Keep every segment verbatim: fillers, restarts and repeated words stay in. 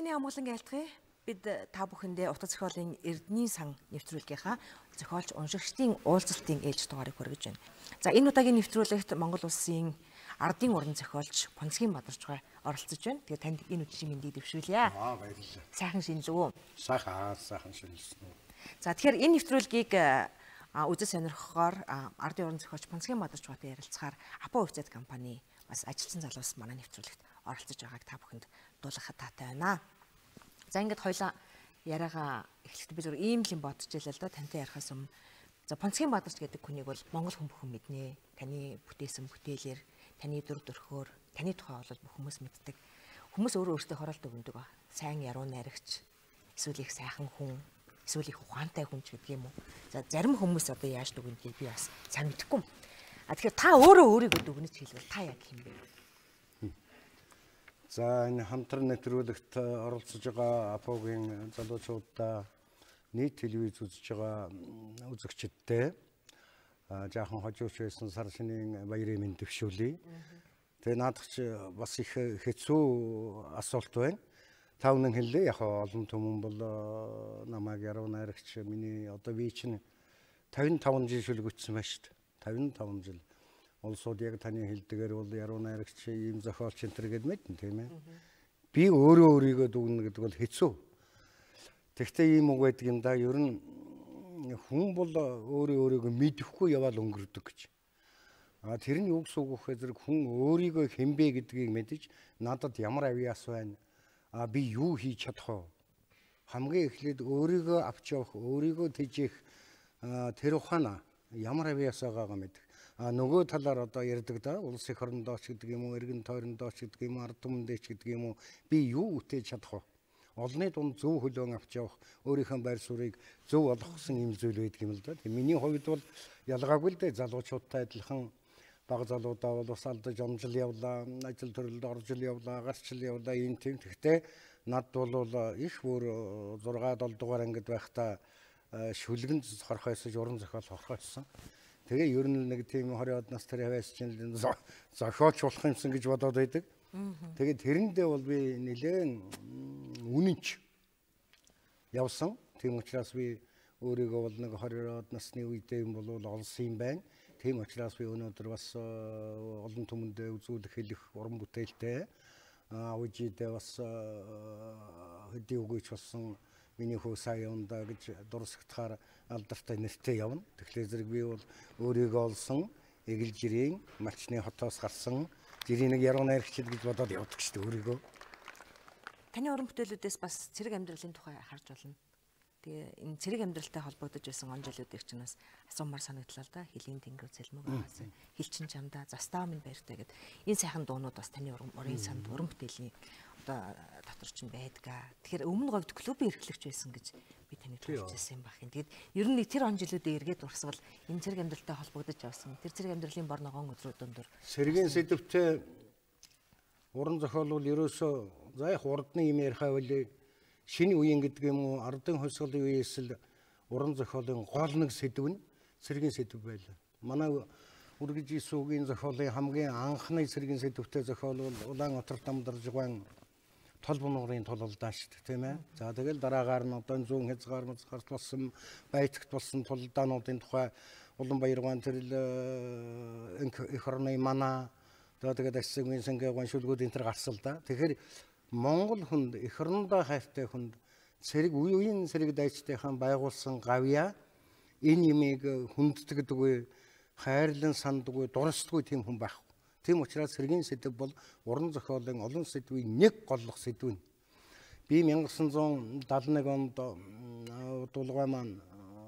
Сайн амгалан айлтгая. Бид та бүхэндээ утга зохиолын Эрдэнийн сан нэвтрүүлгийнхаа зохиолч уншигчдын уулзалтын ээлж дугаарыг хүргэж байна. За энэ удаагийн нэвтрүүлэгт Монгол улсын ардын уран зохиолч Понцгийн Бадарчгай оролцож байна. Тэгээ танд энэ үдшийн мэндийг дэвшүүлье. Аа баярлалаа. Сайхан шинэлв үү? Сайхан сайхан шинэлсэн үү. За тэгэхээр энэ нэвтрүүлгийг үзэж сонирхохоор ардын уран зохиолч Понцгийн Бадарчгайтай ярилцахаар Апо офицер компани бас ажилчин залуус манай нэвтрүүлэгт оролцож байгааг та бүхэнд дуулгахад таатай байна. За ингээд хоёлаа яриагаа эхлэхдээ би зөв ийм л юм бодож байлаа л да тантай ярихаас өмнө. За Понцгийн Бадарч гэдэг хүнийг бол Монгол хүн бүхэн мэднэ. Таны бүтээсэн бүтээлээр, таны дүр төрхөөр, таны тухай бол бүх хүмүүс мэддэг. Хүмүүс өөрөө өөртөө хороолт өгдөг ба. Сайн яруу найрагч, эсвэл их сайхан хүн, эсвэл их ухаантай хүн ч гэдэг юм уу. За зарим хүмүүс одоо яаж дүгнэгийг би бас сайн мэдэхгүй юм. А тэгэхээр та өөрөө өөрийгөө дүгнэж хэлвэл та яг хэм бэ? За энэ хамтран нэвтрүүлэгт оролцож байгаа Апогийн залуучуудаа нийт телевиз үзэж байгаа үзэгчдтэй жаахан хожууч байсан сар шинийн баярын мэнд дэвшүүлье. Тэгээ наадах чи бас их хэцүү асуулт байна. Та үнэн хэллээ. Яг олон түмэн бол намайг яруу найрагч миний одоо би чинь тавин таван жил шүлгүйтсэн байна шүү дээ. тавин таван жил. Улсууд яг таны хэлдгээр бол яруу найрагч ийм зохиолч энэ төр гэд мэднэ тийм ээ. Би өөрөө өөрийгөө дүгнэ гэдэг бол хэцүү. Тэгвэл ийм үг байдаг юм да. Ер нь хүн бол өөрөө өөрийгөө мэдэхгүй яваал өнгөрдөг гэж. А тэр нь юу гэсэн үг вэ зэрэг хүн өөрийгөө хэмбэ гэдгийг мэдэж надад ямар авьяас байна. А би юу хийж чадах вэ? Хамгийн эхлээд өөрийгөө авч явах, өөрийгөө тэжээх тэр ухаана ямар авьяас байгаагаа мэдэх. А нөгөө талаар одоо ярьдаг да улс их орондооч гэдэг юм уу, эргэн тойрондооч гэдэг юм уу, ард түмэндээч гэдэг юм уу, би юу үтээж чадах вэ? Олонний дунд зөв хөлөөн авч явах, өөрийнхөө байр суурийг зөв олгосон юм зүйл байдаг юм л да. Тэгээ миний хувьд бол ялгаагүй л дээ, залуучуудтай адилхан бага залуудаа бол ус алдаж амжил явлаа, ажил төрөлд орж ил явлаа, гарч ил явлаа ийм тийм. Тэгтээ над бол их бүр зургаа дол дугаар ангид байхдаа шүлгэн хорхойсож уран зохиол хорхойсон. Тэгээ ер нь нэг тийм хорёод нас тэр хавьяас чинь зохиолч болох юмсан гэж бодоод байдаг. Тэгээ тэрэндээ бол би нэлээд үнэнч явсан. Тийм учраас би өөрийгөө бол нэг хорёод насны үедээ юм бол олсон юм байна. Тийм учраас би өнөөдөр бас олон түмэндээ үзүүлэх хэлэх уран бүтээлтэй үжидээ бас хөдий өгөөч болсон миний хөө сайн явна гэж дурсагтахаар алдартай нэртэй явна. Тэгэхээр зэрэг би бол өөрийгөө олсон эгэл жирийн малчны хотоос гарсан жирийн нэг яруу найрагч гэж бодоод явдаг шүү дээ өөрийгөө. Таны уран бүтээлүүдээс бас цэрэг амьдралын тухай харж болно. Тэгээ энэ цэрэг амьдралтай холбогдож байсан он жилүүдийг ч нас асуумар санагдлаа л да. Хилийн тэнгэр цэлмэг байгаас хилчин чамда застаа минь баяртай гэд энэ сайхан дуунууд бас таны уран урын санд уран бүтээлийн одоо дотор ч байдгаа. Тэгэхээр өмнө говьд клубын эрхлэгч байсан гэж би таныг хэлжсэн юм бах юм. Тэгээд ер нь тэр он жилүүдээ эргээд урсвал энэ цэрэг амьдралтай холбогдож явсан. Тэр цэрэг амьдралын бор ногоон өдрүүдөн дөр сэргийн сэдвтэй уран зохиол бол ерөөсөө за яг урдны юм ярихаа бол шинэ үеийн гэдэг юм уу ардын хувьсгалын үеэс л уран зохиолын гол нэг сэдв нь цэргийн сэдв байлаа. Манай үргэж исүүгийн зохиолын хамгийн анхны цэргийн сэдвтэй зохиол бол Улаанбаатар Дамдаржигван тол бунуурын тулалдаа шүү дээ тийм ээ. За тэгэл дараагаар нь одоо зүүн хязгаар мазгаар болсон баятагт болсон тулалдаануудын тухай Улаанбаатар тэрл их орны мана за тэгээд ассын сангийн шүлгүүд энэ төр гарсан л да. Тэгэхээр Монгол хүнд их орондоо хайртай хүнд цэрэг үе үеийн цэрэг дайчдынхан байгуулсан гавья энэ юмыг хүнддэгдэггүй хайрлан санддаггүй дурсдаггүй тийм хүн байхгүй. Тийм учраас цэргийн сэдв бол уран зохиолын олон сэдвийн нэг голлох сэдв нь. Би 천구 даална нэг онд дулгай маань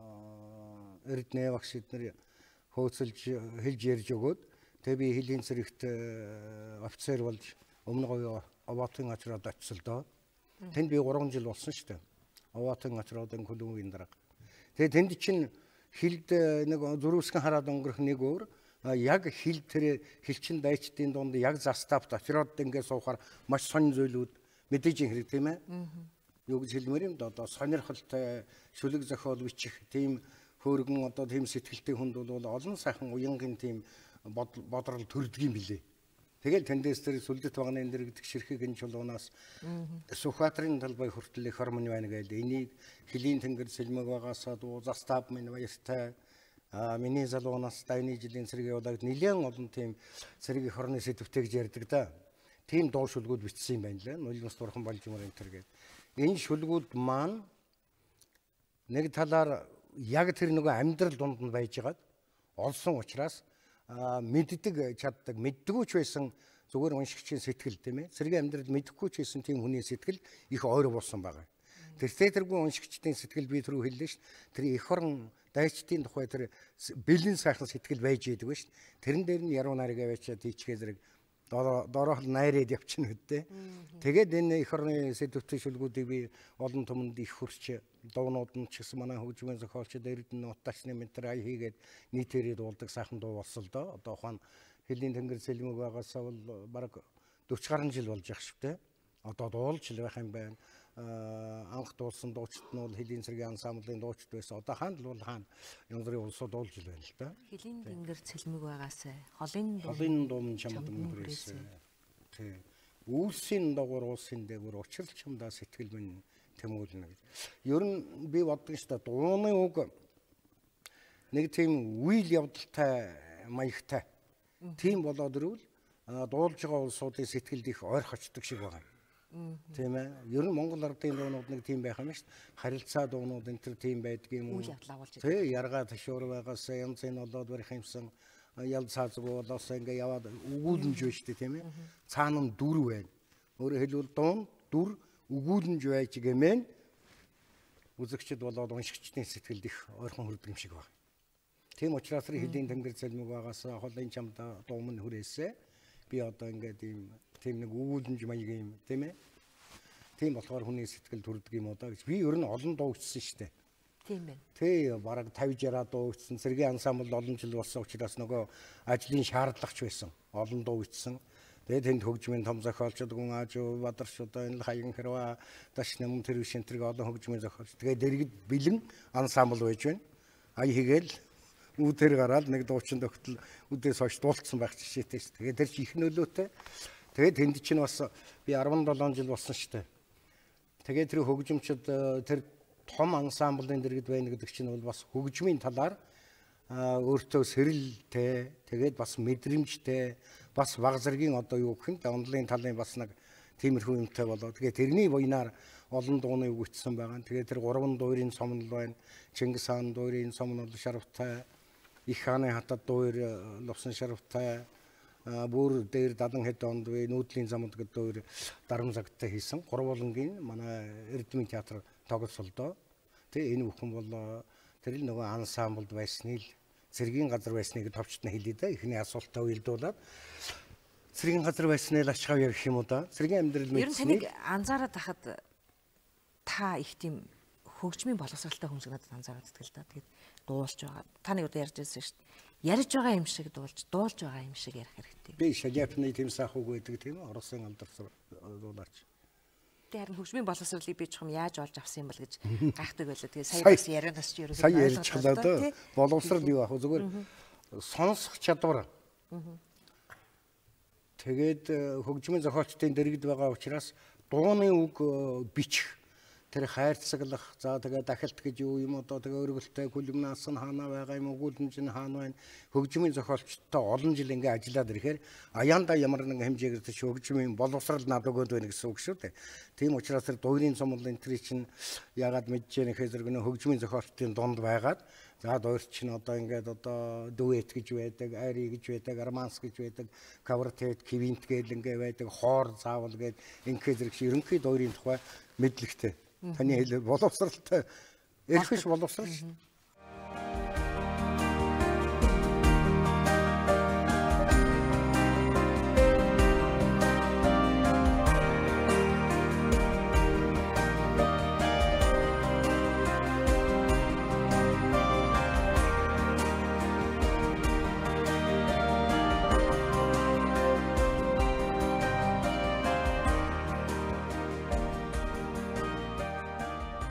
Эрдэнэ багш эднэр хөөцөлж хэлж ярьж өгөөд тэгээ би хилийн цэрэгт офицер болж өмнө говь Оваатын ачраад очил доо. Тэнд би гурван жил болсон шүү дээ. Оваатын ачраадын хөлөөгийн дарга. Тэгээ тэнд чинь хилд нэг зөрүүсгэн хараад өнгөрөх нэг өөр яг хил тэр хилчин дайчдын дунд яг застапт ачраад ингээд суухаар маш сонин зүйлүүд мэдээж хэрэг тийм ээ. Юу гэж хэлмээр юм да одоо сонирхолтой шүлэг зохиол бичих тийм хөөргөн одоо тийм сэтгэлтэй хүнд бол олон сайхан уянгийн тийм бодрол төрдөг юм билээ. Тэгэл тэндээс тэр сүлдэт багны энэ гэдэг ширхэг энэ чулуунаас Сүхбаатарын талбай хүртэл их хормон байна гэдэг. Энийг Хөлийн тэнгэр сэлмэг багаасаа дуу застав минь баяртай. А миний залуунаас дайны жилийн цэрэг явуулаад нэлээд олон тийм цэрэг их орны сэдвтэй гэж ярьдаг да. Тийм дуу шүлгүүд бичсэн юм байна лээ. Нулимс бурхан болж юмэр энэ төр гэдэг. Энэ шүлгүүд маань нэг талаар яг тэр нөгөө амьдрал дунд нь байжгаад олсон учраас мэддэг чаддаг мэддэггүй ч байсан зүгээр уншигчийн сэтгэл тийм ээ цэргийн амьдрал мэдэхгүй ч байсан тийм хүний сэтгэл их ойр буусан байгаа. Тэр тэргүй уншигчдын сэтгэл би түрүү хэллээ шүү. Тэр их орон дайчдын тухай тэр бэлэн сайхан сэтгэл байж идэг шүү. Тэрэн дээр нь яруу нарыг аваачаад тийчгээ зэрэг доорохол найраад явчихна үдтэй. Тэгээд энэ их орны сэдвтэй шүлгүүдийг би олон түмэнд их хурч дуунууд нь ч гэсэн манай хөгжмийн зохиолчид Эрдэнэ утасны ментар ай хийгээд нийтээрээ дуулдаг сайхан дуу болсон л доо. Одоо ухаан Хөлийн тэнгэр сэлмэг байгаасаа бол бараг дөрвөн гаруй жил болж явах шүү дээ. Одоо дуулж л байх юм байна. Анх дуулсан дуучид нь бол Хөлийн цэргийн ансамблын дуучид байсан. Одоо хаана л бол хаана янз бүрийн улсууд дуулж л байна л да. Хөлийн тэнгэр сэлмэг байгаасаа холын дуу холын дуу чамд хүрээсэн. Тий. Үйлсийн дагуур улсын дээгүүр учрал чамдаа сэтгэл минь тэмүүлнэ гэж. Ер нь би боддог шүү дээ. Дууны үг нэг тийм үйл явдалтай маягтай. Тийм болоод ирвэл дуулж байгаа улсуудын сэтгэлд их ойр хочдог шиг байна. Тийм ээ. Ер нь Монгол ардын дуунууд нэг тийм байх юм шүү дээ. Харилцаа дуунууд энэ төр тийм байдаг юм уу? Үйл явдал агуулж. Тий, яргаа ташуур байгаас янз энэ болоод барих юмсан ял цаазгүй болоос ингээ яваад өгүүлэмж байж тээ тийм ээ. Цаана нь дүр байна. Өөрөөр хэлбэл дуун дүр өгүүлэмж байж гэмээр үзэгчд болоод уншигчдын сэтгэлд их ойрхон хүрдэг юм шиг байна. Тийм учраас Хөлийн тэнгэр сэлмэг байгаас холын чамдаа дуу минь хүрээсэ. Би одоо ингээд ийм тийм нэг өгүүлэмж маяг юм тийм ээ. Тийм болохоор хүний сэтгэл төрдөг юм уу да гэж би ер нь олон дуу бичсэн шүү дээ. Тийм байна. Тий, бараг тавьж яраа дуу бичсэн. Цэргийн ансамбл олон жил болсон учраас нөгөө ажлын шаардлагач байсан. Олон дуу бичсэн. Тэгээд тэнд хөгжмийн том зохиолчд гүн аажуу бадарч одоо энэ хаян хэрвээ даш нэм тэр шинтрэг олон хөгжмийн зохиолч. Тэгээд дэргэд бэлэн ансамбл байж байна. Ая хийгээл үүдээр гараад нэг дуучин тогтол үдээс хойш дуулцсан байх жишээтэй шүү. Тэгээд тэр чи их нөлөөтэй. Тэгээд тэнд чинь бас би арван долоон жил болсон шүү дээ. Тэгээд тэр хөгжимчд тэр том ансамблын дэргэд байна гэдэг чинь бол бас хөгжмийн талаар өөртөө сэрэлтэй, тэгээд бас мэдрэмжтэй, бас баг зэргийн одоо юу гэх юм бэ, онлын талын бас нэг тиймэрхүү юмтай болоо. Тэгээд тэрний буйнаар олон дууны үг ичсэн байгаа. Тэгээд тэр гурван дуурийн сомнол байна. Чингис хаан дуурийн сомнол шарвтай, Их хааны хатад дуур лувсан шарвтай, бүр дээр дадан хэд онд вэ нүүдлийн замд гэдэг дуур дарамзагтай хийсэн. Гурвуулангийн манай Эрдэнэ театр тоглолцолдоо. Тэгээ энэ бүхэн бол тэр л нөгөө ансамблд байсныг цэргийн газар байсныг товчт нь хэлээ да. Эхний асуултаа уйлдуулаад цэргийн газар байсныг ачхав ярих юм уу да. Цэргийн амьдрал мэдсэн. Ер нь таныг анзаараад тахад та их тийм хөгжмийн боловсралтай хүмүүс надад анзаараад итгэл да. Тэгээд дуулж байгаа. Та нэг удаа ярьж байсан шүү дээ. Ярьж байгаа юм шиг дуулж, дуулж байгаа юм шиг ярих хэрэгтэй. Би шаляпны тийм сахууг байдаг тийм үү? Оросын алдарсан дуулаач. Тэр харин хөгжмийн боловсролыг би чухам яаж олж авсан юм бол гэж гайхдаг байлаа. Тэгээ сая бас ярианаас чи ерөөсөө сая ярьчихлаа дөө. Боловсрол юу ах вэ? Зүгээр сонсох чадвар. Тэгээд хөгжмийн зохиолчдын дэргэд байгаа учраас дууны үг бичих, тэр хайрцаглах, за тэгээ дахилт гэж юу юм одоо тэгээ өргөлтэй хүлэмнаас нь хаана байгаа юм, өгүүлэмж нь хаана байна. Хөгжмийн зохиолчтой олон жил ингээ ажиллаад ирэхээр аяанда ямар нэгэн хэмжээгээр ч хөгжмийн боловсрал над өгөөд байна гэсэн үг шүү дээ. Тийм учраас тэр дуурийн сомол энэ төр чинь ягаад мэдж яах хэрэг нэ хөгжмийн зохиолчдын дунд байгаад за дуурч чинь одоо ингээд одоо дуэт гэж байдаг, ари гэж байдаг, арманс гэж байдаг, квартет, квинт гэл ингээ байдаг, хоор заавал гээд ингээ зэрэг ерөнхий дуурийн тухай мэдлэгтэй. Таны хэлээ боловсралтай эрхвч боловсрал.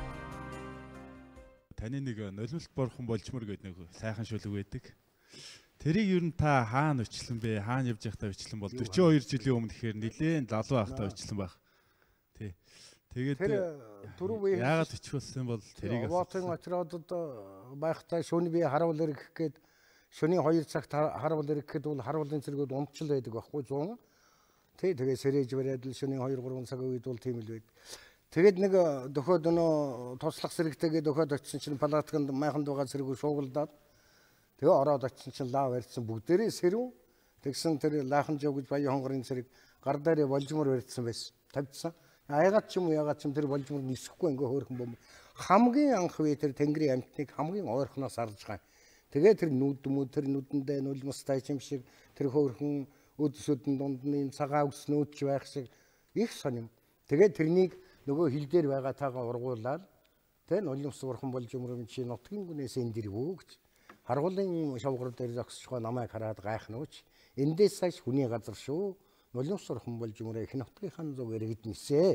Таны нэг нулимс бурхан болчмор гэдэг нэг сайхан шүлэг байдаг. Тэрийг ер нь та хаана өчлөн бэ? Хаана явж байхдаа өчлөн бол дөрвөн хоёр жилийн өмнө гэхээр нэлээд залуу байхдаа өчлөн байх. Тий. Тэгээд тэр түрүү яагаад өчүүлсэн бол тэрийг Овоотын очроод байхдаа шөнө би харуул ирэх гээд шөнийн хоёр цагт харуул ирэх гээд бол харуулын цэргүүд унтчил байдаг байхгүй зүүн. Тий тэгээ сэрэж бариад л шөнийн хоёр гурван цагийн үед бол тийм л байд. Тэгээд нэг дөхөөд нөө туслах сэрэгтэйгээ дөхөөд очсон чинь палатканд майханд байгаа цэргүүд шуугилдаад тэгээ ороод очсон чинь лав барьсан бүгдээрээ сэрв. Тэгсэн тэр лаахан жоо гэж баян хонгорын цэрэг гар дээрээ болжмор барьсан байсан. Тавьдсан. Яагаад ч юм уу яагаад ч юм тэр болжмор нисэхгүй ингээ хөөрхөн бом. Хамгийн анх үе тэр Тэнгэрийн амьтныг хамгийн ойрхоноос харж байгаа. Тэгээ тэр нүд мөд тэр нүдэндээ нулимстай юм шиг тэр хөөрхөн өдөсөдөн дундны цагаан үс нөөч байх шиг их сонирм. Тэгээ тэрнийг нөгөө хил дээр байгаа таага ургуулаад тэ нулимс урхан болжмор юм чи нутгийн гүнээс энэ дэр вөө гэж. Харгуулын шавгар дээр зогсчихоо намайг хараад гайхнууч. Эндээс сайш хүний газар шүү. Нулимс урхан болжмор их нутгийнхаа зүгээр гэднэсэ.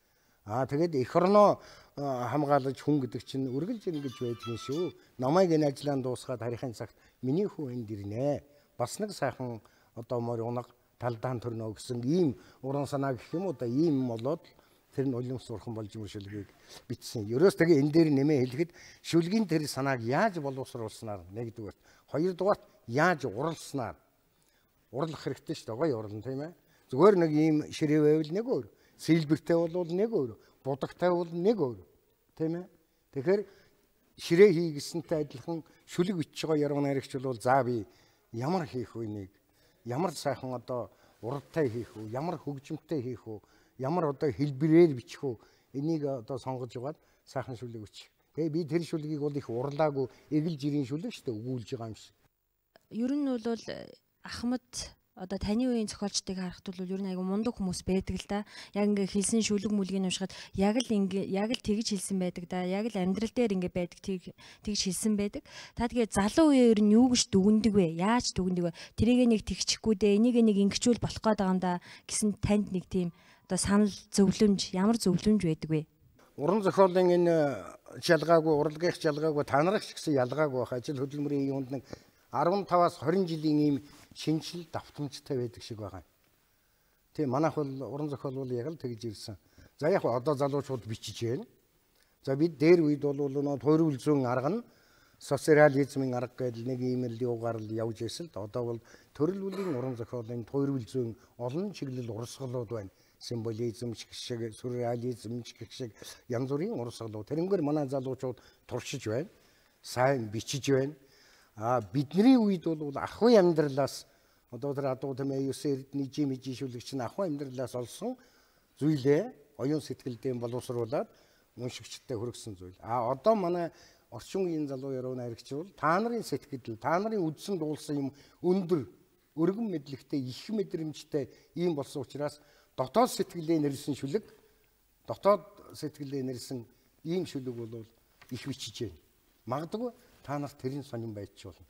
Аа тэгээд эх орноо хамгаалж хүн гэдэг чинь үргэлж ингэж байдгийн шүү. Намайг энэ ажлаан дуусгаад харихын цагт миний хүү энд ирнэ. Бас нэг сайхан одоо морь унаг талдаан төрнө гэсэн ийм уран санаа гэх юм уу да ийм болоод тэр нулимс урхан болжмор шүлгийг бичсэн. Ерөөс тэгээ энэ дээр нэмээ хэлэхэд шүлгийн тэр санааг яаж боловсруулснаар нэгдүгээр, хоёрдугаар яаж уралснаар урлах хэрэгтэй шүү дээ. Гоё урлан тийм ээ. Зүгээр нэг ийм ширээ байвал нэг өөр, сэлбэртэй бол нэг өөр, будагтай бол нэг өөр. Тийм ээ. Тэгэхээр ширээ хий гэсэнтэй адилхан шүлэг бичиж байгаа яруу найрагч бол за би ямар хийх вэ нэг, ямар сайхан одоо уралтай хийх үү, ямар хөгжимтэй хийх үү, ямар одоо хэлбэрээр бичих үү, энийг одоо сонгож угаад сайхан шүлэг бичих. Тэгээ би тэр шүлгийг бол их урлаагүй эгэл жирийн шүлэг шүү дээ өгүүлж байгаа юм шиг. Ер нь бол Ахмад одоо таны үеийн зохиолчдыг харахад бол ер нь айгу мундаг хүмүүс байдаг л да. Яг ингээ хэлсэн шүлэг мүлгийг уншихад яг л ингээ яг л тэгж хэлсэн байдаг да. Яг л амьдрал дээр ингээ байдаг тийг тэгж хэлсэн байдаг. Та тэгээ залуу үеэр нь юу гэж дүгндэг вэ? Яаж дүгндэг вэ? Тэрийг нэг тэгчихгүй дээ. Энийг нэг ингэчүүл болох гээд байгаа юм да гэсэн танд нэг тийм одоо санал зөвлөмж ямар зөвлөмж байдаг вэ? Уран зохиолын энэ жалгаагүй урлагийнх жалгаагүй та нарах ч гэсэн ялгаагүй байх. Ажил хөдөлмөрийн юунд нэг арван таваас хорин жилийн ийм шинжил давтамжтай байдаг шиг байгаа. Тийм манайх бол уран зохиол бол яг л тэгж ирсэн. За яг одоо залуучууд бичиж байна. За бид дээр үед бол нөө тойрол зүүн арга нь социализмын арга гэдэг нэг ийм л юугаар л явж ирсэн л одоо бол төрөл бүлийн уран зохиолын тойрол зүүн олон чиглэл урсгалууд байна. Символизм шиг сюрреализм шиг янз бүрийн урсгалууд. Тэрнгээр манай залуучууд туршиж байна. Сайн бичиж байна. А бидний үед бол ахуй амьдралаас одоо тэр адуу тэмээ юус эрдний жимжи шүлэгч нь ахуй амьдралаас олсон зүйлээ оюун сэтгэлдээ боловсруулад уншигчтай хүргэсэн зүйл. А одоо манай орчин үеийн залуу яруу найрагч бол та нарын сэтгэл, та нарын үдсэн дуулсан юм өндөр өргөн мэдлэгтэй их мэдрэмжтэй ийм болсон учраас дотоод сэтгэлээ нэрсэн шүлэг, дотоод сэтгэлээ нэрсэн ийм шүлэг бол их бичиж байна. Магадгүй та нарт тэрийн сонирн байж болно.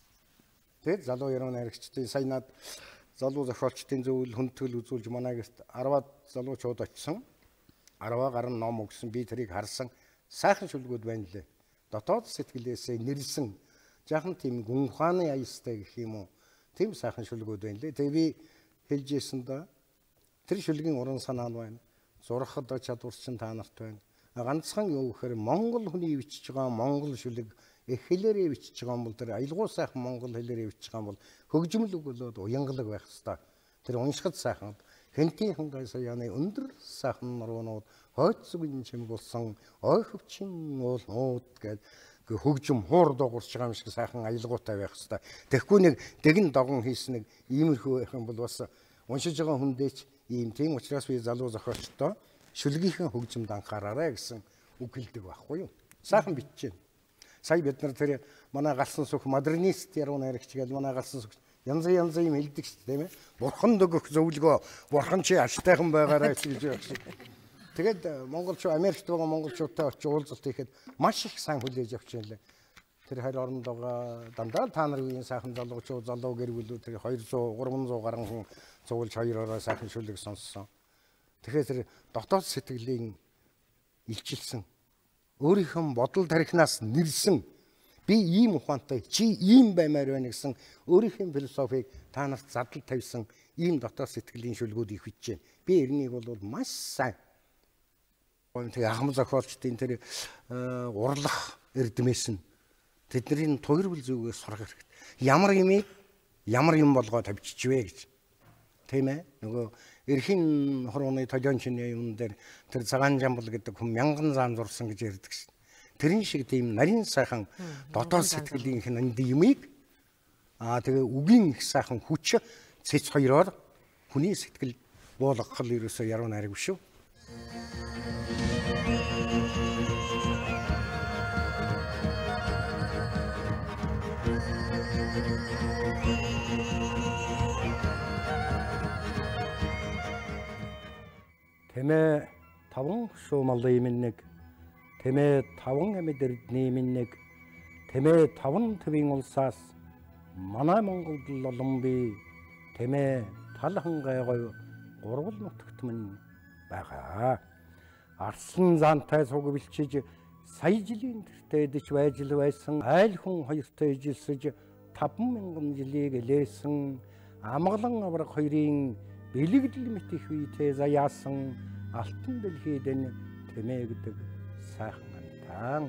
Тэгээд залуу яруу найрагчдын сая над залуу зохиолчдын зөвлөл хүндэтгэл үзүүлж манай гэрт арваад залуучууд очсон. арваа гарan ном өгсөн. Би тэрийг харсан. Сайхан шүлгүүд байна лээ. Дотоод сэтгэлээсээ нэрсэн жаахан тийм гүн ухааны аястай гэх юм уу. Тийм сайхан шүлгүүд байна лээ. Тэгээ би хэлж ийсэн да тэр шүлгийн уран санаа нь байна. Зурхад чадвар чинь та нарт байна. Ганцхан юу гэхээр Монгол хүний бичиж байгаа Монгол шүлэг их хэлээрээ бичиж байгаа юм бол тэр аялгуу сайхан монгол хэлээрээ бичиж байгаа юм бол хөгжмөл үг болоод уянгалаг байх хэвээр. Тэр уншихад сайхан хэнтийн хангай саяны өндөр сайхан нуруунууд хойцсгийн чимэг болсон ой хөвчин уулнууд гэдэг хөгжим хуур дуугарч байгаа юм шиг сайхан аялгуутай байх хэвээр. Тэгэхгүй нэг дэгэн догон хийсэн нэг иймэрхүү байх юм бол бас уншиж байгаа хүндээч ийм тийм учраас би залуу зохиолчдоо шүлгийнхээ хөгжимд анхаараарай гэсэн үг хэлдэг байхгүй юу. Сайхан бичиж байна. Сая бид нар тэр манай галсан сүх модернист яруу найрагч гэдэг манай галсан сүх янз янз юм хэлдэг шүү дээ тийм ээ. Бурхан дөгөх зөвлөгөө, бурхан чи аштайхан байгаарай гэж байх шиг. Тэгээд монголчууд Америкт байгаа монголчуудтай очиж уулзалт хийхэд маш их сайн хүлээж авч байлаа. Тэр хайр оронд байгаа дандаа та нарын үеийн сайхан залуучууд, залуу гэр бүлүүд тэр хоёр зуун, гурван зуун гаруй хүн цуглаж хоёроо сайхан шүлэг сонссон. Тэгэхээр тэр дотоод сэтгэлийн илчилсэн өөрийнхөө бодол тархинаас нэрсэн Би ийм ухаантай, чи ийм баймаар байна гэсэн өөрийнхөө философиг та нарт задал тавьсан ийм дотоод сэтгэлийн шүлгүүд их бич байна. Би эрнийг бол маш сайн тэгээ ахмад зохиолчдын тэр урлах эрдмээс нь тэдний туйрвал зүгээс сурах хэрэгтэй. Ямар юмыг ямар юм болгоод тавьчихвэ гэж. Тийм ээ. Нөгөө эрхийн хорооны толиончны юм дээр тэр цагаан жамбал гэдэг хүн мянган зан зурсан гэж ярьдаг шин. Тэрэн шиг тийм нарийн сайхан дотоод сэтгэлийн хинэнд юмыг аа тэгээ үгийн их сайхан хүч цэц хоёроор хүний сэтгэл буулгах л ерөөсөө яруу найраг биш шүү. Тэмээ таван шуумалын минь нэг тэмээ таван амьд эрдний минь нэг тэмээ таван төвийн улсаас манай Монголд олон бий тэмээ талхан гайгой гурвал нутагт минь байгаа. Арслан заантай цуг бэлчиж сая жилийн тэртээдж байж л байсан айл хүн хоёртой ижилсэж таван мянган жилийг элээсэн амгалан авраг хоёрын бэлэгдэл мэт их үетэй заяасан алтан дэлхийд энэ тэмээ гэдэг сайхан амтан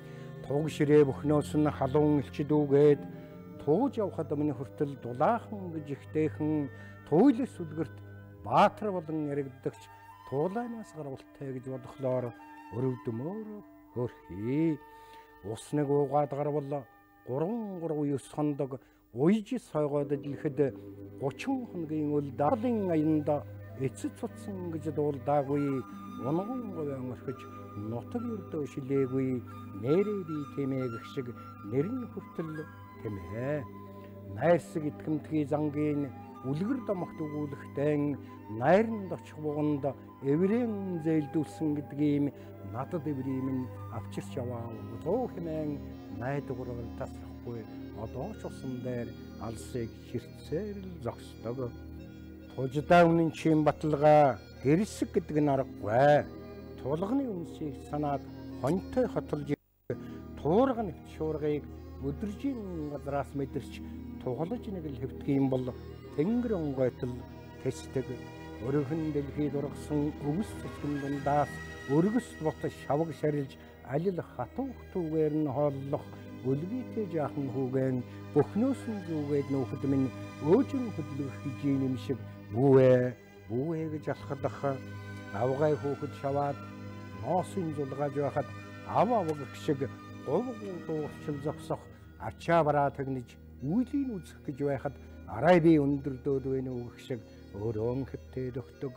туг ширээ бөхнөөс нь халуун элчдүүгээд тууж явхад өмнө хүртэл дулаахан гэж ихтэйхэн туйлс үлгэрт баатар болон яригдагч туулаймаас гарвалтай гэж бодохлоор өрөвдөмөр хөрхий усныг уугаад гарвал гурван гурван ёс хондог уйж сойгоод дэлгэхэд гучин хоногийн үл даалын аянда эцэд цуцсан гэж дуулдаагүй унган говийн орхиж нутаг өрдөө шилээгүй нэрээ би тэмээ гэх шиг нэрн хүртэл тэмээ найрсаг итгэмтгий зангийн үлгэр домогт өгүүлэхтэн найранд очих буганд эврэн зээлдүүлсэн гэдгийг надад эврийн авчирч яваа удуу хэмээн найдвараар тасрахгүй одоо ч усан дээр алсыг хэрцээр л зогсдог. Туждаа үнэн чин баталгаа гэрсэг гэдэг нь аргагүй. Тулганы үнсийг санаад хонтой хотолж туурга нэвт шуургыг өдөржин газраас мэдэрч тугалж нэг л хэвтг юм бол тэнгэр онгойтол тэсдэг. Өргөн дэлхийд ургасан өвс цэцгэн дундаас өргөс бот шавг шарилж алил хатуух түүгээр нь хооллох өлгийтэй жаахан хүүгэн бөхнөөс нь зүгээд нөхөд минь өөжин хөдлөх хижээ юм шиг бүүэ бүүэ гэж алхадах авгай хөөхд шаваад носын зулгааж байхад ав авг шиг говь дуурчил зогсох ачаа бараа тэгнэж үйлийн үзэх гэж байхад арай би өндөрдөөд байна уу гэх шиг өрөөн хэвтээд өгдөг.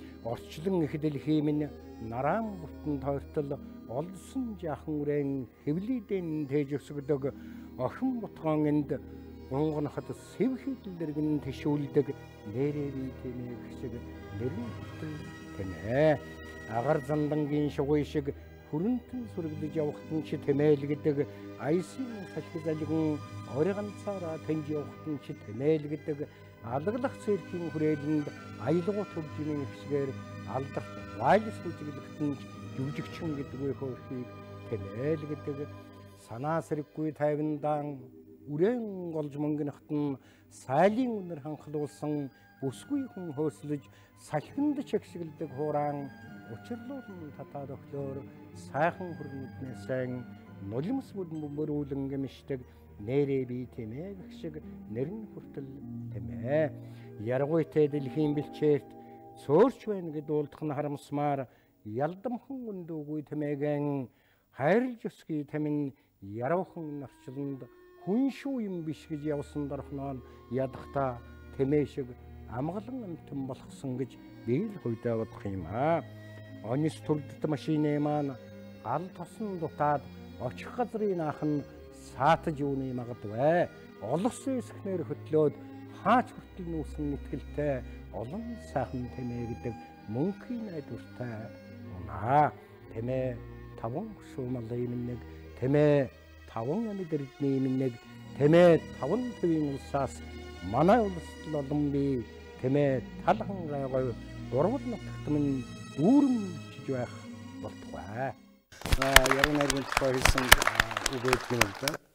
Орчлон их дэлхий минь нараан бүтэн тойртол олдсон жаахан үрээн хэвлийдэн тээж өсгдөг. Охин бутгаан энд унгоноход сэвхийдэл дэргэн тишүүлдэг. Нэрээ би тэмээ гэх шиг нэрэн бүтэн тэмээ. Агаар зандангийн шугуй шиг хүрэнтэн сүргдэж явахтан чи тэмээл гэдэг. Айсын салхи залгин органцаараа таньж явахтан чи тэмээл гэдэг. Алглах цэрхийн хүрээлэнд аялгуу төвжмийн хэсгээр алдах вайлс үжиглэхтэн жүжигчин гэдэг хөрхийг тэмээл гэдэг. Санаа сэрэггүй тайвандаан үрээн голж мөнгөнөхтэн сайлын үнэр ханхлуулсан бүсгүй хүн хөөслөж салхинд чигшгэлдэг хураан учирлуулан татаад өглөөр сайхан хүрнэднээ сайн нулимс бөмбөрүүлэн гэмшдэг. Нэрээ би тэмээ гэх шиг нэрн хүртэл тэмээ. Яргуйтэй дэлхийн бэлчээрт цөөрч байна гэд уулдах нь харамсмаар ялдамхан өндөөгүй тэмээгэн хайрлж өсгий тамин яруухан нарчланд хүн шүү юм биш гэж явсан дорхноо ядахта тэмээ шиг амгалан амтан болгосон гэж би л хойдоо бодох юм аа. Онис төрдөлт машины маань гал тосон дутаад очих газрын аахан саатаж юуны магадгүй. Олсон эсхнэр хөтлөөд хаач хүртэл нүүсэн нэтгэлтэй олон сайхан тэмээ гэдэг мөнхийн найдвартай унаа. Тэмээ таван шуумалын минь нэг тэмээ таван амьд эрдний минь нэг тэмээ таван төвийн улсаас манай улсад олон бий тэмээ талхан гайгой гурвал нутагт минь дүүрэн чиж байх болтугай. Яруу найргийн тухай хэлсэн үг гэдэг юм л да.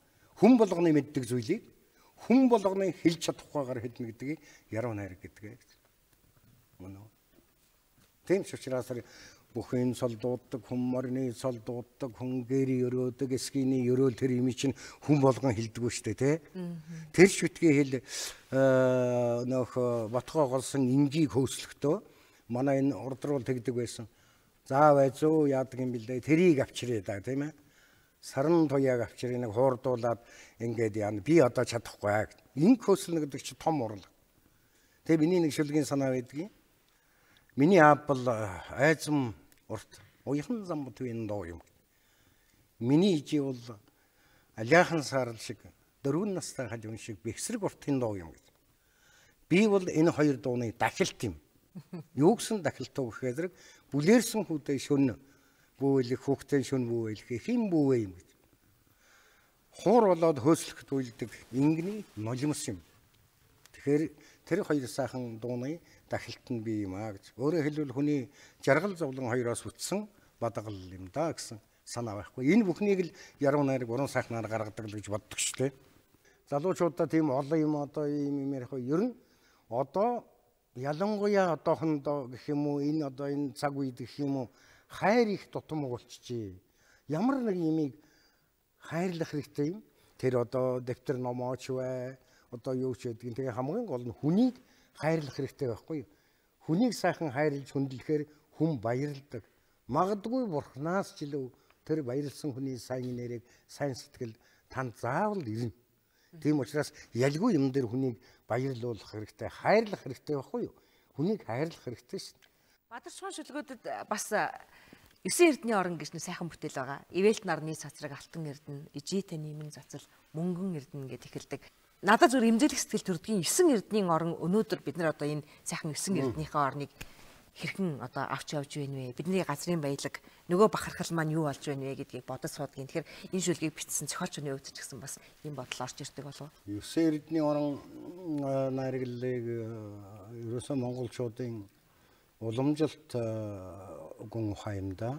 хүн болгоны мэддэг зүйлийг хүн болгоны хэлж чадахгүйгээр хэлнэ гэдгийг яруу найраг гэдэг. Мөн үү? Тийм ч учраас бүхэн цол дууддаг, хүн морины цол дууддаг, хүн гэрий өрөөдөг, эскиний өрөөл тэр юм чинь хүн болгон хэлдэг шүү дээ, тий? Тэр ч битгий хэл нөх батгоо голсон ингийг хөөслөхдөө манай энэ урдруул тэгдэг байсан. За байзуу яадаг юм бэлээ. Тэрийг авчирээ да, тийм ээ. Сарн туяаг авчирээ нэг хуурдуулаад ингээд яана би одоо чадахгүй. Инг хөөслөнө гэдэг чинь том урлаг. Тэгээ миний нэг шүлгийн санаа байдгийг. Миний аав бол айзам урт уяхан зам төвийн доо юм. Миний ижи бол алиахан саарл шиг дөрвөн настай хажуун шиг бэхсрэг уртын доо юм гэж. Би бол энэ хоёр дууны дахилт юм. Юу гэсэн дахилт уу гэхээр бүлээрсэн хүүдээ шүн бүүэлэх хүүхдээ шүн бүүэлэх хин бүүвэ юм гэж. Хуур болоод хөөслөхд үйлдэг ингэний нулимс юм. Тэгэхээр тэр хоёр сайхан дууны дахилт нь би юм аа гэж. Өөрөөр хэлбэл хүний жаргал зовлон хоёроос үтсэн бадгал юм да гэсэн санаа байхгүй. Энэ бүхнийг л яруу найраг уран сайхнаар гаргадаг л гэж боддог шүү дээ. Залуучуудаа тийм олон юм одоо ийм юм ярих ер нь одоо ялангуяа одоохондоо гэх юм уу энэ одоо энэ цаг үед гэх юм уу хайр их тутам болчихжээ. Ямар нэг юмыг хайрлах хэрэгтэй юм. Тэр одоо дэвтэр номооч бай одоо юу ч гэдгийг тэгээ хамгийн гол нь хүнийг хайрлах хэрэгтэй байхгүй юу? Хүнийг сайхан хайрлж хүндлэхээр хүн баярлдаг. Магадгүй бурхнаас ч илүү тэр баярлсан хүний сайн нэрийг сайн сэтгэл танд заавал ирнэ. Тийм учраас ялгүй юм дээр хүнийг баярлуулах хэрэгтэй, хайрлах хэрэгтэй байхгүй юу? Хүнийг хайрлах хэрэгтэй шин. Бадарчман шүлгүүдэд бас Есөн эрдний орон гэж нэг сайхан бүтээл байгаа. Ивэлт нарны цацраг алтан эрдэнэ, ижитэй ниймэн цацал, мөнгөн эрдэнэ гэд ихэлдэг. Надад зүгээр имзэлэх сэтгэл төрдгийн Есөн эрдний орон өнөөдөр бид нар одоо энэ сайхан Есөн эрднийхээ орныг хэрхэн одоо авч явж байна вэ? Бидний газрын баялаг нөгөө бахархал маань юу болж байна вэ гэдгийг бодож суудгийн. Тэгэхээр энэ шүлгийг бичсэн зохиолчны өвдөж гэсэн бас ийм бодол орж ирдэг болов. Есөн эрдний орон найраглалыг ерөөсөө монголчуудын уламжилт гүн ухаамда.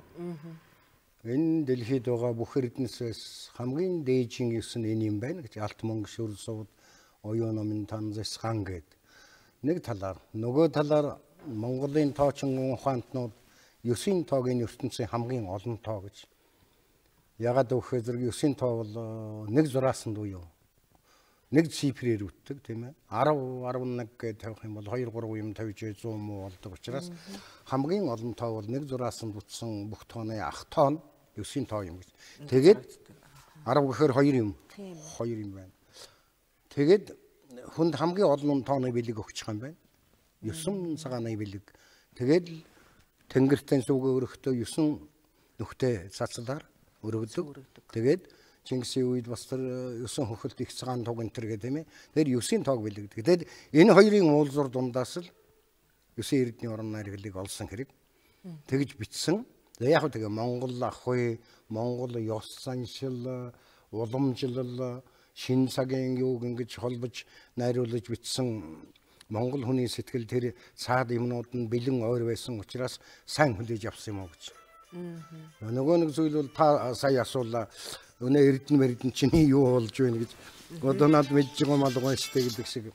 Энэ дэлхийд байгаа бүх эрдэнэсээс хамгийн дээжин есөн энэ юм байна гэж алт мөнгө шүр сууд оюун номын танзас хан гэд. Нэг талаар нөгөө талаар Монголын тоочин гүн ухаантнууд есөн тоогийн ертөнцийн хамгийн олон тоо гэж. Ягаад гэвэл зэрэг есөн тоо бол нэг зураасан дуу юу. Нэг цифрээр үтдэг тийм ээ. десять, eleven гэж тавих юм бол two, three юм тавьж one hundred муу болдог учраас хамгийн олон тоо бол нэг зураасан бүтсэн бүх тооны ах тоо нь есөн тоо юм гэж. Тэгээд ten гэхээр two юм. two юм байна. Тэгээд хүнд хамгийн олон тооны бэлэг өгчих юм байна. Есөн цагааны бэлэг. Тэгээд тэнгэртэн сүгэ өрөхдөө есөн нүхтэй цацлаар өргөдөг. Тэгээд Чингисийн үед бас тэр есөн хөхөлт их цагаан тог энэ гэх тийм ээ. Тэр есөн тог бэлэгдэг. Тэгээд энэ хоёрын уулзуур дундаас л есөн эрдний орон найргалыг олсон хэрэг. Тэгж бичсэн. Яг тэгээ Монгол ахуй, Монгол ёс заншил, уламжлал, шин цагийн юуг ингэж холбож найруулж бичсэн монгол хүний сэтгэл тэр цаад юмнууд нь бэлэн ойр байсан учраас сайн хүлээж авсан юм уу гэж. Нөгөө нэг зүйл бол та сая асуулаа. Өнөө эрдэнэ мэрдэн чиний юу болж байна гэж. Одоо над мэдж байгаа мал гоо штэ гэдэг шиг.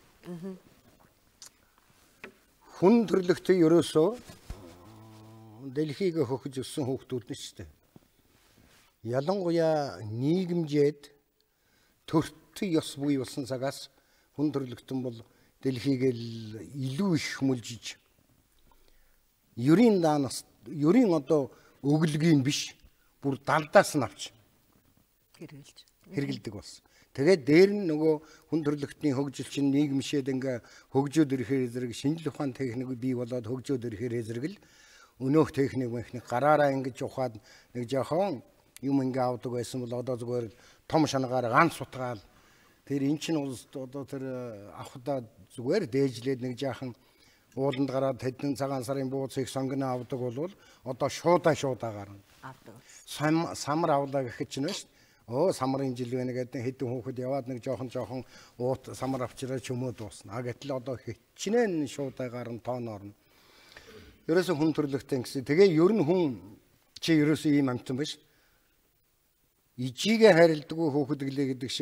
Хүн төрлөختөй ерөөсөө дэлхийг хөхөж өссөн хүүхдүүд нь штэ. Ялангуяа нийгэмжээд төртөй ёс буй болсон цагаас хүн төрлөختөн бол дэлхийг л илүү их хүмүлжиж ерийн даанаас ерийн одоо өглөгийн биш бүр далдаас нь авч хэрэгэлж хэрэгэлдэг болсон. Тэгээд дээр нь нөгөө хүн төрлөختний хөгжилчин нийгэмшээд ингээ хөгжөөд ирэхээр зэрэг шинжлэх ухааны техник бий болоод хөгжөөд ирэхээр зэрэг л өнөөх техник механик гараараа ингэж ухаад нэг жоохон юм ингээ авдаг байсан бол одоо зүгээр том шанагаар ганц сутгаал тэр эн чинь одоо тэр авахда зүгээр дээжлээд нэг жаахан ууланд гараад тэдэн цагаан сарын бууцыг сонгоно авдаг бол одоо шуудаа шуудаа гарна. авдаг. Самар авлаа гэхэд чинь шүү. Оо самарын жил байна гэдэг хэдэн хүүхэд яваад нэг жоохон жоохон уут самар авчираа ч юм уу дуусна. А гэтэл одоо хичнээн шуудаа гарна тоон орно. Ерөөсө хүн төрлөختөө гэсэн. Тэгээ ер нь хүн чи ерөөсө ийм амтан биш. Ижигээ хайрладаггүй хүүхэд гэлээ гэдэг шиг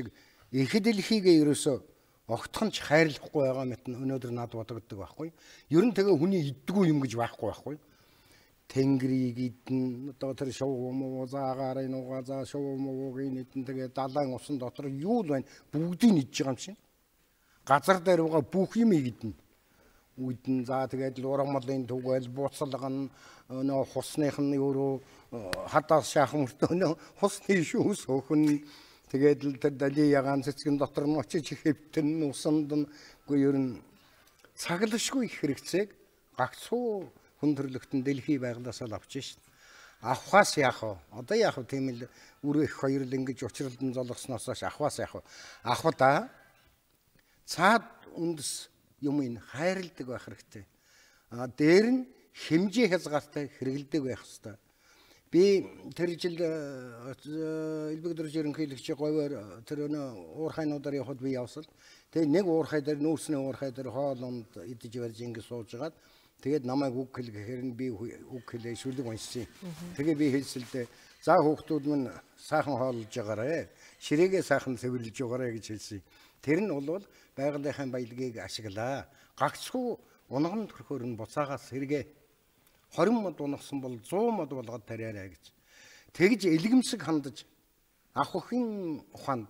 их дэлхийгээ ерөөсөө огтхонч хайрлахгүй байгаа мэт өнөөдөр над бодогддог байхгүй. Ер нь тэгээ хүний иддгүй юм гэж байхгүй байхгүй. Тэнгэрийг идэн одоо тэр шов муу заагаар нугаа заа шов муугийн идэн тэгээ далайн усан дотор юу л байна бүгдийг идж байгаа юм шиг. Газар дээр байгаа бүх юм идэн. Үйдэн за тэгээд л урамлын түгэл буцалган нөө хусных нь өөрөө хадаас шаахан мөртөө нөө хусны шүүс өөхөн тэгээд л тэр дали ягаан цэцгэн дотор нь очиж хэвтэн усанд нь үгүй ер нь цаглашгүй их хэрэгцээг гагцхүү хүн төрлөختөн дэлхий байгалаас л авч шít. Авахаас яах вэ? Одоо яах вэ? Тийм л үрээ их хоёр л ингэж учралдан золгосноос хойш авахаас яах вэ? Авахда цаад үндэс юм ин хайрладаг байх хэрэгтэй. А дээр нь хэмжээ хязгаартай хэрэгэлдэг байх хэрэгтэй. Би тэр жил элбэгдэрж ерөнхийлөгч говьор тэр уурхайнуудаар явхад би явсал. Тэгээ нэг уурхай дээр нүүрсний уурхай дээр хоолонд идэж барьж ингэ сууж хагаад тэгээд намайг үг хэл гэхээр нь би үг хэлээ шүлэг уншсан. Тэгээ би хэлсэлдээ за хүүхдүүд минь сайхан хоолж байгаарэ. Ширээгээ сайхан цэвэрлж байгаарэ гэж хэлсэн. Тэр нь бол байгалийнхын баялагийг ашиглаа. Гагцхүү унган төрхөөр нь буцаагаас сэргээ. хорин мод унагсан бол зуун мод болгоод тариарай гэж. Тэгж элгэмсэг хандаж ах өхийн ухаанд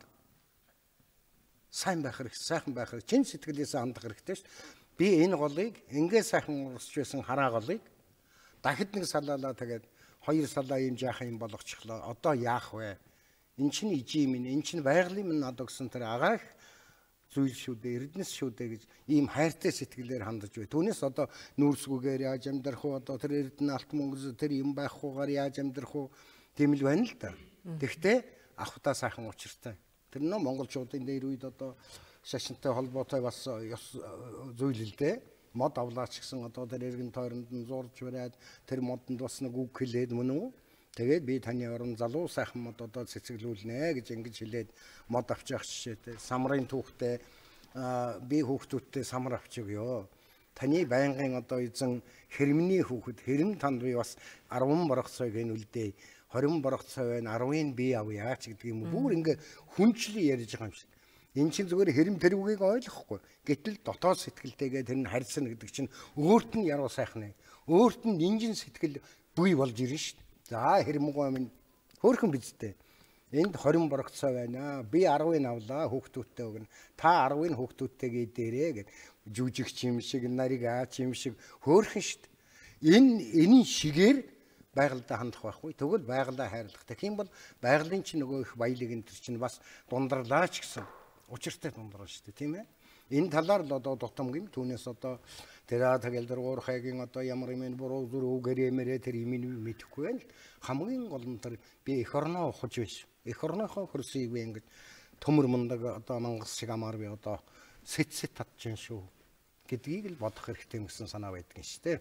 сайн байх хэрэгтэй, сайхан байх хэрэгтэй, чин сэтгэлээсээ хандах хэрэгтэй шүү. Би энэ голыг ингээ сайхан урсч байсан хараа голыг дахид нэг салаалаа тэгээд хоёр салаа юм жаахан юм болгочихлоо. Одоо яах вэ? Эн чинь ижи минь, эн чинь байгалийн минь надад гэсэн тэр агаах зүйл шүү дээ, эрдэнэс шүү дээ гэж ийм хайртай сэтгэлээр хандаж бай. Түүнээс одоо нүүрсгүйгээр яаж амьдрах вэ? Одоо тэр эрдэнэ алт мөнгө тэр юм байхгүйгээр яаж амьдрах вэ? Тийм л байна л да. Тэгвэл авахтаа сайхан учиртай. Тэр нөө монголчуудын дээр үед одоо шашинтай холбоотой бас зүйл л дээ. Мод авлаач гэсэн одоо тэр эргэн тойронд нь зурж бариад тэр модонд бас нэг үг хэлээд мөн үү? Тэгээд би таны орон залуу сайхан мод одоо цэцэглүүлнэ гэж ингэж хэлээд мод авч явах жишээтэй. Самрын түүхтэй би хүүхдүүдтэй самар авч өгөө. Таны байнгын одоо эзэн хэрэмний хүүхэд хэрэм танд би бас арван боргоцойг энэ үлдээ. хорин боргоцой байна, арвын би авъя ч гэдэг юм. Бүр ингээ хүнчлэн ярьж байгаа юм шиг. Энэ чинь зүгээр хэрэм тэрвгийг ойлгохгүй. Гэтэл дотоод сэтгэлтэйгээ тэр нь харьцна гэдэг чинь өөрт нь яруу сайхан ээ. Өөрт нь нинжин сэтгэл бий болж ирнэ шүү дээ. За хэрэмгүй минь хөөрхөн бидтэй. Энд хорин боргоцой байна. Би арвыг авлаа хүүхдүүдтэй өгнө. Та арвыг хүүхдүүдтэйгээ дээрээ гэд жүжигч юм шиг, нариг аач юм шиг хөөрхөн шүү дээ. Энэ энэ шигээр байгальдаа хандах байхгүй. Тэгвэл байгалаа хайрлах. Тэгэх юм бол байгалийн чинь нөгөө их баялаг энэ төр чинь бас дундарлаач гэсэн учиртай дундарлаа шүү дээ, тийм ээ. Энэ талаар л одоо дутамгийн түүнээс одоо тэр тэгэл дэр уурхайгийн одоо ямар юм буруу зүрх гэрэмэрэ тэр юм мэдэхгүй байна. Хамгийн гол нь тэр би эх орноо ухаж биш. Эх орныхоо хөрсийг би ингэж төмөр мундаг одоо мангас шиг амаар би одоо сэт сэт татчихсан шүү гэдгийг л бодох хэрэгтэй гэсэн санаа байдаг юм шүү дээ.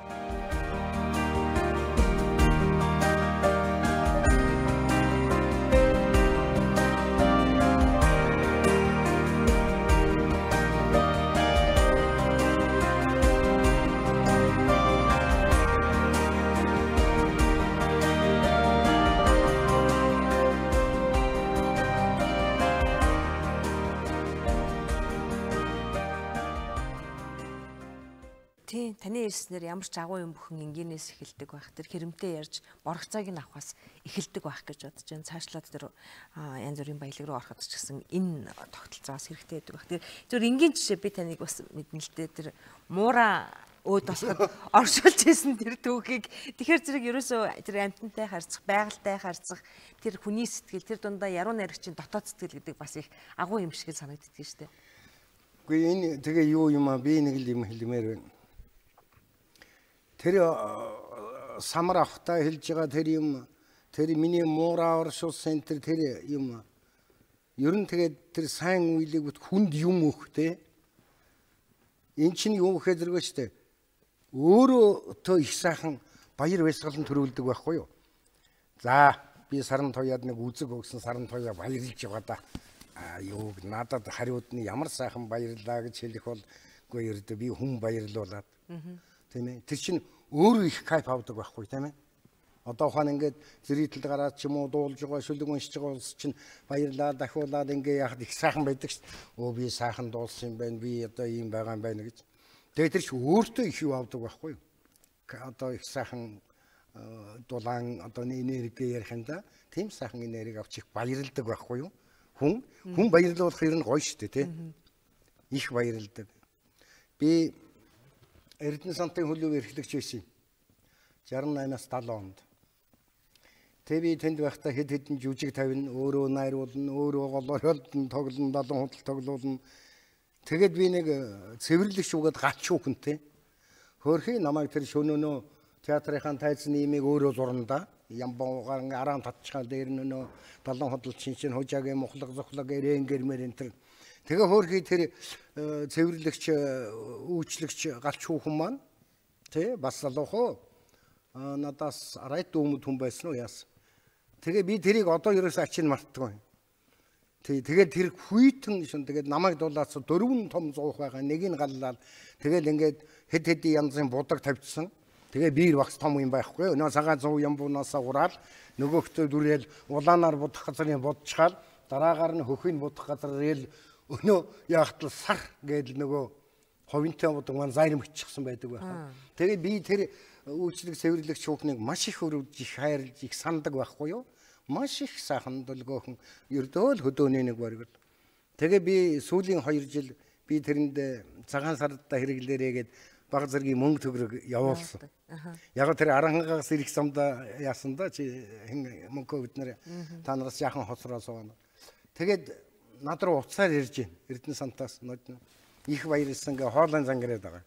Таны хэлснээр ямар ч агуу юм бүхэн энгийнээс эхэлдэг байх. Тэр хэрэмтэй ярьж боргоцойг нь авахаас эхэлдэг байх гэж бодож байна. Цаашлаад тэр янз бүрийн баялаг руу ороход ч гэсэн энэ тогтолцоос хэрэгтэй байдаг байх. Тэр зөв энгийн жишээ би таныг бас мэднэ л дээ. Тэр муура өөд босоход оршуулж ирсэн тэр түүхийг. Тэгэхээр зэрэг ерөөсөө тэр амьтантай харьцах, байгальтай харьцах, тэр хүний сэтгэл, тэр дундаа яруу найрагчийн дотоод сэтгэл гэдэг бас их агуу юм шиг санагддаг шүү дээ. Үгүй энэ тэгээ юу юм аа би нэг л юм хэлмээр байна. Тэр самар авахтаа хэлж байгаа тэр юм тэр миний муура оршуулсан тэр тэр юм ер нь тэгээд тэр сайн үйлийг бүт хүнд юм өгтэй эн чинь юу гэхээр зэрэг шүү дээ өөрөө их сайхан баяр баясгалан төрүүлдэг байхгүй юу. За би саран тояад нэг үзэг өгсөн саран тояа баярлж байгаа да а юу надад хариуд нь ямар сайхан баярлаа гэж хэлэх бол үгүй ердөө би хүн баярлуулаад тийм ээ. Тэр чинь өөрөө их кайф авдаг байхгүй тийм ээ. Одоо ухаан ингээд зэрэгтэл гараад ч юм уу дуулж байгаа шүлэг уншиж байгаа улс чинь баярлаа дахиулаад ингээ яхад их сайхан байдаг шүү дээ. Өө би сайхан дуулсан юм байна. Би одоо ийм байгаа юм байна гэж. Тэгээд тэр ч өөртөө их юу авдаг байхгүй юу? Одоо их сайхан дулаан одоо энерги ярих юм да. Тийм сайхан энерги авч их баярлдаг байхгүй юу? Хүн хүн баярлуулах юм гоё шүү дээ, тий. Их баярлдаг. Би Эрдэнэ сантын хөлөв эрхлэгч байсан. шарм наймаас далуу онд. Тэ би тэнд байхдаа хэд хэдэн жүжиг тавина, өөрөө найруулна, өөрөө голоолдон тоглоно, далун худал тоглоулна. Тэгэд би нэг цэвэрлэгч угаад гач хүүхэнтэй. Хөөрхий намайг тэр шөнөөнөө театрынхаа тайзны имийг өөрөө зурна да. Ямбуугаар ингээ араан татчихаа дээр нөө далун худал чинчин хожаагийн мухлаг зохлог эрэнгэрмэр энэ тэр. Тэгээ хөөрхий тэр цэвэрлэгч үүчлэгч галч хүүхэн маань тэ бас залуухоо надаас арайт дүүмд хүн байсан уу яасан. Тэгээ би тэрийг одоо ерөөсөө ачин мартдаггүй. Тэг тэгээд тэр хүйтэн шин тэгээд намайг дуулаас дөрвөн том зуух байгаа нэгийг галлаад тэгээд ингээд хэд хэдийн янзын будаг тавьчихсан. Тэгээ биер багс том юм байхгүй. Нөө цагаан зов ямбуунаас ураад нөгөөхдөө дүрээл улаанаар будах газрын будчихаал дараагаар нь хөхийг будах газрын өнөө яахтал сар гэдэл нөгөө ховинтой будаг маань зайрмэгчихсэн байдаг байх. Тэгээд би тэр үйлчлэг цэвэрлэгч хүүхнийг маш их өрөвж их хайрлж их сандаг байхгүй юу? Маш их сайхан дөлгөөхөн ердөөл хөдөөний нэг баригд. Тэгээ би сүүлийн хоёр жил би тэрэнд цагаан сардаа хэрэглээрээ гээд баг зэргийн мөнгө төгрөг явуулсан. Яг тэр аранхагаас ирэх замда яасан да чи мөнгө бид нэр та нараас яахан хоцроо сууна. Тэгээд над руу уцаар ирж байна. Эрдэнэ сантаас нод их баярлсан гэ хоолой зангираад байгаа.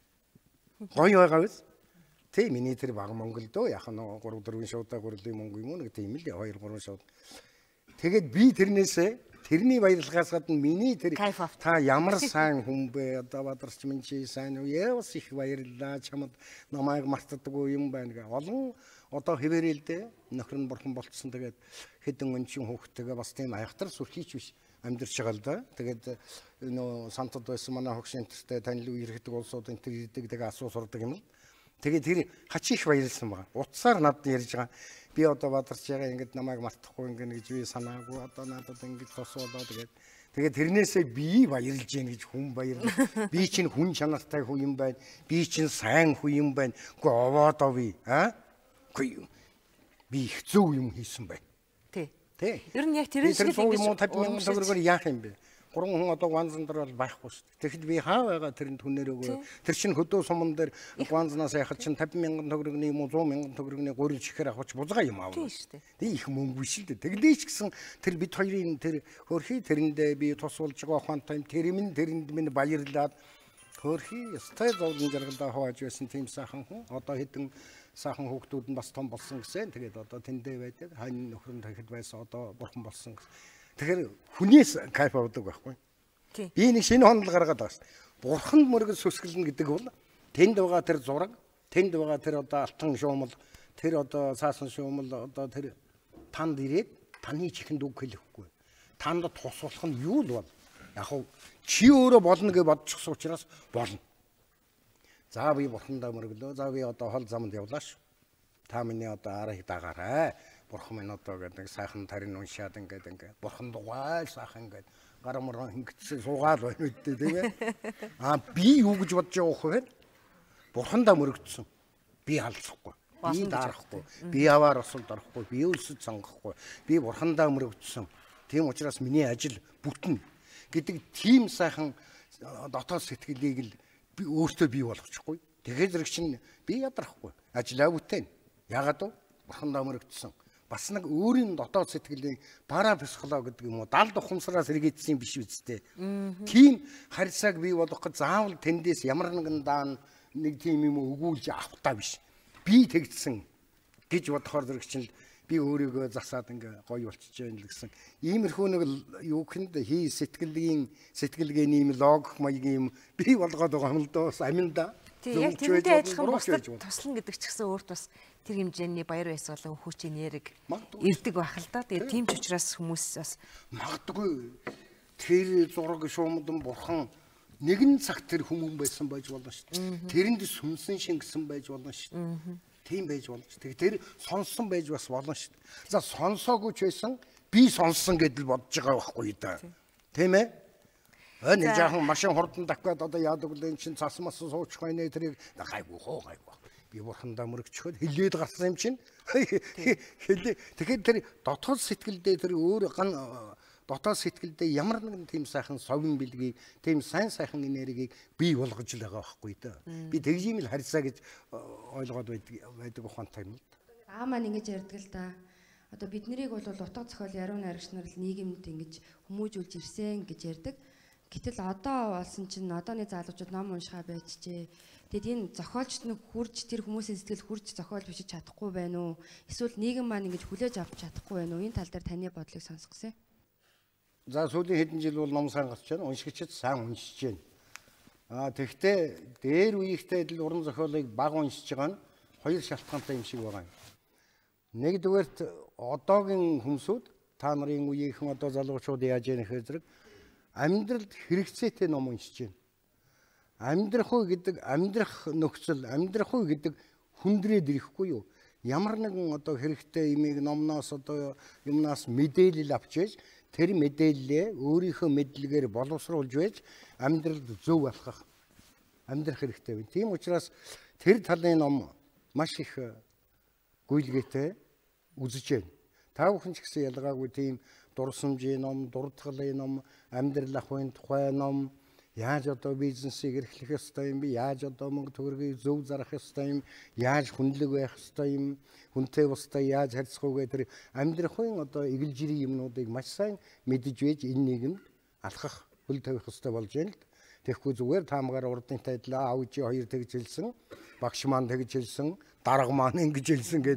Гоё байгаа биз? Тэ миний тэр баг Монголдөө яхан гурав дөрвөн шуудаа гөрлийн мөнгө юм уу нэг тийм л хоёр гурван шууд. Тэгээд би тэрнээсээ тэрний баярлахаас гадна миний тэр та ямар сайн хүн бэ одоо бадарч минь чи сайн уу яавс их баярлаа чамд намайг мартдаггүй юм байна гэ. Олон одоо хэвээрэлдэ нөхөр нь бурхан болцсон тэгээд хэдэн өнчин хүүхдтэйгээ бас тийм айхтар сүрхийч биш амьдарч байгаа л да. Тэгээд нөө сантад байсан манай хогш энтертэй танил үерхдэг улсууд энтер ирдэг тэгээ асуу сурдаг юм. Тэгээд тэр хач их баярлсан байгаа. Утсаар надад ярьж байгаа. Би одоо бадарч байгаа ингэж намайг мартахгүй ингэ гэж би санаагүй. Одоо надад ингэж тосоолоо тэгээд тэгээд тэрнээсээ би баярлж гин гэж хүн баярлаа. Би чинь хүн чанартай хүн юм байна. Би чинь сайн хүн юм байна. Үгүй овоодоо би аа? Үгүй би их зөв юм хийсэн байна. Тий. Тий. Ер нь яг тэрэн шиг л ингэж тавьсан мянган төгрөгөөр яах юм бэ? Гурван хүн одоо ганцхан дээр бол байхгүй шүү дээ. Тэгэхэд би хаа байгаа тэрэнд хүнээр өгөө. Тэр чинь хөдөө суман дээр ганцнаас яхад чинь тавин мянган төгрөгний юм уу сто мянган төгрөгний гурил чихэр авах бузгаа юм аав. Тийм шүү дээ. Тэг их мөнгө биш л дээ. Тэглээ ч гэсэн тэр бид хоёрын тэр хөөрхий тэрэндээ би тусуулж байгаа ухаантай тэр минь тэрэнд минь баярлаад хөөрхий стай зовлон жаргалдаа хувааж байсан тийм сайхан хүн. Одоо хэдэн сайхан хүүхдүүд нь бас том болсон гэсэн. Тэгээд одоо тэндээ байдаг. Хань нөхөр нь тэгэхэд байсан одоо бурхан болсон гэсэн. Тэгэхээр хүнээс кайф авдаг байхгүй. Би нэг шинэ хонол гаргаад байгаа шүү дээ. Бурханд мөргөл сүсгэлнэ гэдэг бол тэнд байгаа тэр зураг, тэнд байгаа тэр одоо алтан шуумал, тэр одоо цаасан шуумал одоо тэр танд ирээд таны чихэнд үг хэлэхгүй. Танд тусуулах нь юу л бол? Яг хав чи өөрөө болно гэж бодчихсон учраас болно. За би бурхандаа мөргөлөө. За би одоо хол замд явлаа ш. Та миний одоо арыг дагаарай. Бурхан минь одоо гэдэг сайхан тарин уншаад ингээд ингээд бурхан дугаал сайхан ингээд гар моргон хингэтсэн суугаал байна үдтэй тийм ээ. Аа би юу гэж бодож байгаа вэ? Бурхандаа мөрөгдсөн. Би алцахгүй. Би дарахгүй. Би яваар осолд орохгүй. Би өлсөд сонгохгүй. Би бурхандаа мөрөгдсөн. Тийм учраас миний ажил бүтэн гэдэг тийм сайхан дотоод сэтгэлийг л би өөртөө бий болгочихгүй. Тэгэхээр зэрэг чинь би ядрахгүй. Ажлаа бүтээн. Яагаад вэ? Бурхандаа мөрөгдсөн. Бас нэг өөрийн дотоод сэтгэлийн пара психолог гэдэг юм уу далд ухамсараас эргээдсэн биш үстэй. Тийм харьцааг бий болгоход заавал тэндээс ямар нэгэн даан нэг тийм юм өгүүлж авах та биш. Би тэгдсэн гэж бодохоор зэрэг чинь би өөрийгөө засаад ингээ гоё болчихж байна л гэсэн. Иймэрхүү нэг юу гэхэнд хий сэтгэлийн сэтгэлгээний юм логик маягийн юм би болгоод байгаа юм л доо аминда. Тийм яг тэрнтэй адилхан бусдад туслана гэдэг ч гэсэн өөрт бас тэр хэмжээний баяр баясгалан хүч энерги ирдэг байх л да. Тэгээ тийм ч учраас хүмүүс бас магадгүй тэр зураг шуумдан бурхан нэгэн цаг тэр хүмүүн байсан байж болно шүү дээ. Тэрэнд сүнсэн шингэсэн байж болно шүү дээ. Тийм байж болж. Тэгээ тэр сонссон байж бас болно шүү дээ. За сонсоогүй ч байсан би сонссон гэдэл бодож байгаа байхгүй да. Тийм ээ? Аа нэг жаахан машин хурдан давхад одоо яадаг л энэ чинь цас мас суучих байна тэрийг гайгүй хоо гайгүй. Би бурхандаа мөрөгчхөд хилээд гарсан юм чинь. Хилээ. Тэгэхээр тэр дотоод сэтгэлдээ тэр өөр ган дотоод сэтгэлдээ ямар нэгэн тийм сайхан совин бэлгийг, тийм сайн сайхан энергийг бий болгож л байгаа байхгүй да. Би тэгж юм л харьцаа гэж ойлгоод байдаг байдаг ухаантай юм л. Аа маань ингэж ярьдаг л да. Одоо бид нарыг бол утга зохиол яруу найрагч нар л нийгэмд ингэж хүмүүжүүлж ирсэн гэж ярьдаг. Гэтэл одоо болсон чинь одооны залуучууд ном уншихаа байжжээ. Тэгэд энэ зохиолчд нь хурж тэр хүмүүсийн сэтгэл хурж зохиол бичиж чадахгүй байна уу? Эсвэл нийгэм маань ингэж хүлээж авч чадахгүй байна уу? Энэ тал дээр таны бодлыг сонсгосон. За сүүлийн хэдэн жил бол ном сайн гарч байна. Уншигчид сайн уншиж байна. Аа тэгвэл дээр үеийнхтэй л уран зохиолыг бага уншиж байгаа нь хоёр шалтгаантай юм шиг байгаа юм. Нэгдүгээрт одоогийн хүмүүсүүд та нарын үеийнхэн одоо залуучууд яаж яах вэ зэрэг амьдралд хэрэгцээтэй ном уншиж байна. Амьдрах уу гэдэг амьдрах нөхцөл, амьдрах уу гэдэг хүндрээд ирэхгүй юу? Ямар нэгэн одоо хэрэгтэй имийг номноос одоо юмнаас мэдээлэл авч байж тэр мэдээллээ өөрийнхөө мэдлэгээр боловсруулж байж амьдралд зөв болгох амьдрах хэрэгтэй байна. Тийм учраас тэр талын ном маш их гүйлгээтэй үзэж байна. Та бүхэн ч гэсэн ялгаагүй тийм дурсамжийн ном, дуртгалын ном, амьдрал ахуйн тухай ном, яаж одоо бизнесийг эрхлэх ёстой юм бэ? Яаж одоо мөнгө төгрөгийг зөв зарах ёстой юм? Яаж хүнлэг байх ёстой юм? Хүнтэй бусдаа яаж харьцах вэ гэдэг амьдрахын одоо эгэлжирийн юмнуудыг маш сайн мэдэж байж энэ нийгэмд алхах, хөл тавих ёстой болж байна л. Тэгэхгүй зүгээр таамгаар урдын тайдлаа аав чи хоёр тэгж хэлсэн, багш маань тэгж хэлсэн, дарга маань ингэж хэлсэн гэд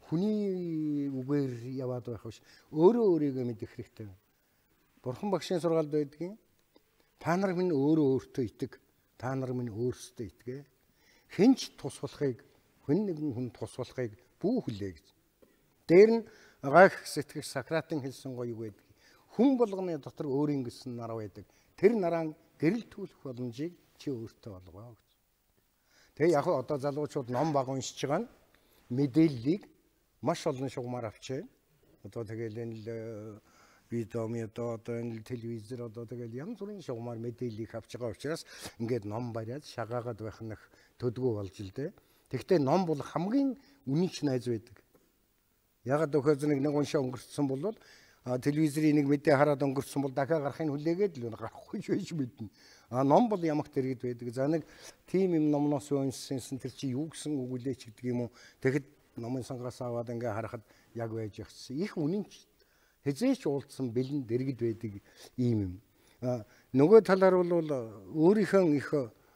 хүний үгээр яваад байх биш. Өөрөө өөрийгөө мэдэх хэрэгтэй. Бурхан багшийн сургаалд байдгийн та нар минь өөрөө өөртөө итэг. Та нар минь өөрсдөө итгэ. Хинч тус болохыг, хүн нэгэн хүн тус болохыг бүү хүлээ гэж. Дээр нь гайх сэтгэх Сократын хэлсэн гоё юу байдаг. Хүн болгоны дотор өөрийн гэсэн нар байдаг. Тэр нараа гэрэл түүлэх боломжийг чи өөртөө олгоо гэж. Тэгээ яг одоо залуучууд ном баг уншиж байгаа нь мэдээллийг маш олон шугамар авч байна. Одоо тэгэл энэ л видеоми одоо одоо энэ телевизээр одоо тэгэл янз бүрийн шугамар мэдээллийг авч байгаа учраас ингээд ном бариад шагаагаад байх нь төдгөө болж л дээ. Тэгвэл ном бол хамгийн үнэнч найз байдаг. Ягаад гэвэл нэг нэг уншаа өнгөрцсөн бол телевизэрийн нэг мэдээ хараад өнгөрцсөн бол дахиад гарахын хүлээгээд л гарахгүй байж мэднэ. А ном бол ямагт дэргэд байдаг. За нэг тим юм номноос уншсан тэр чи юу гэсэн үг үлээч гэдэг юм уу. Тэгэхэд номын сангаас аваад ингээ харахад яг байжягцсан. Их үнэнч хязээч уулдсан бэлэн дэргэд байдаг ийм юм. Нөгөө талаар бол өөрийнхөө их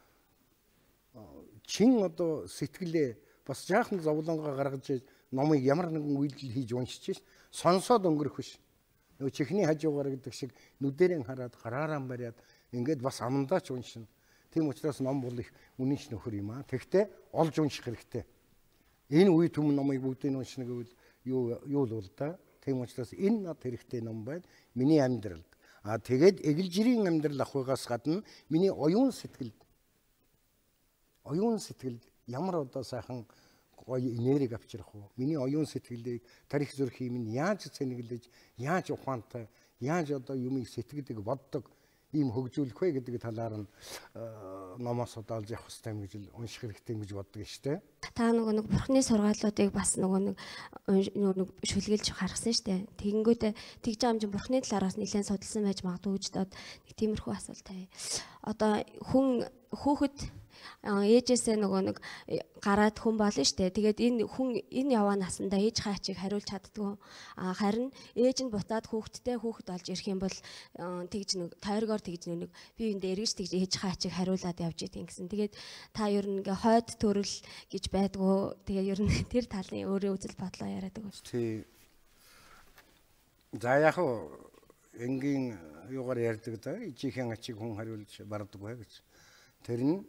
чин одоо сэтгэлээ бас жаахан зовлонгоо гаргаж номыг ямар нэгэн үйлдэл хийж уншиж шээ. Сонсоод өнгөрөх биш. Нөгөө чихний хажуугаар гэдэг шиг нүдэрэн хараад гараараа бариад ингээд бас амандаа ч уншина. Тийм учраас ном бол их үнэнч нөхөр юм аа. Тэгтээ олж унших хэрэгтэй. Энэ үе түмэн номыг бүгдийг уншина гэвэл юу юу л бол да. Тийм учраас энэ над хэрэгтэй ном байна. Миний амьдралд. А тэгээд эгэлжирийн амьдрал ахуйгаас гадна миний оюун сэтгэлд оюун сэтгэлд ямар одоо сайхан гоё энерги авчрах уу? Миний оюун сэтгэлийг тарих зүрхийг минь яаж цэнэглэж, яаж ухаантай, яаж одоо юмыг сэтгэдэг, боддог ийм хөгжүүлэх вэ гэдэг талаар нь номоос удаалж явах хэрэгтэй юм гэж унших хэрэгтэй гэж боддог шүү дээ. Та нөгөө нэг бурхны сургаалуудыг бас нөгөө нэг нэг шүлгэлж харгасан шүү дээ. Тэгэнгүүтээ тэгж байгаа юм чинь бурхны талаараас нэлээд судалсан байж магадгүй гэж дод нэг тиймэрхүү асуулт тавь. Одоо хүн хүүхэд ээжээсээ нөгөө нэг гараад хүн болно штэ. Тэгээд энэ хүн энэ яваа насандаа ээж хаачийг хариулж чаддгүй. А харин ээж нь буцаад хүүхэдтэй хүүхэд олж ирэх юм бол тэгж нэг тойргоор тэгж нэг би энэ эргэж тэгж ээж хаачийг хариулаад явж идэг гэсэн. Тэгээд та ер нь ингээ хойд төрөл гэж байдгүй. Тэгээ ер нь тэр талын өөрөө үзэл бодлоо яриад байгаа шүү. Тий. За яг хөө энгийн юугаар ярьдаг да. Ижийнхэн ачиг хүн хариулж барддаг бай гэж. Тэр нь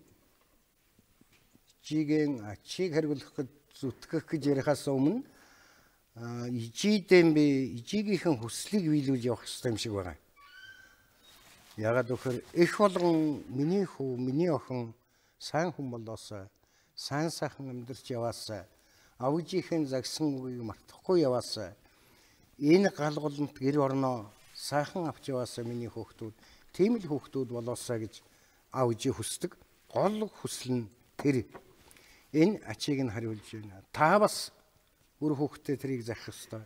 ижигийн ачиг хариулах гэж зүтгэх гэж ярихаас өмнө ижидэн би ижигийнхэн хүслийг биелүүлж явах хэрэгтэй юм шиг байна. Ягаад гэвэл их болгон миний хүү, миний охин сайн хүн болоосоо, сайн сайхан амьдарч яваасаа, авжийнхэн загсан үгийг мартахгүй яваасаа. Энэ галголонд гэр орноо сайхан авч яваасаа миний хүүхдүүд. Тийм л хүүхдүүд болоосаа гэж авжи хүсдэг. Гол хүсэл нь тэр. Энэ ачийг нь хариулж байна. Та бас үр хүүхдээ тэрийг захих ёстой.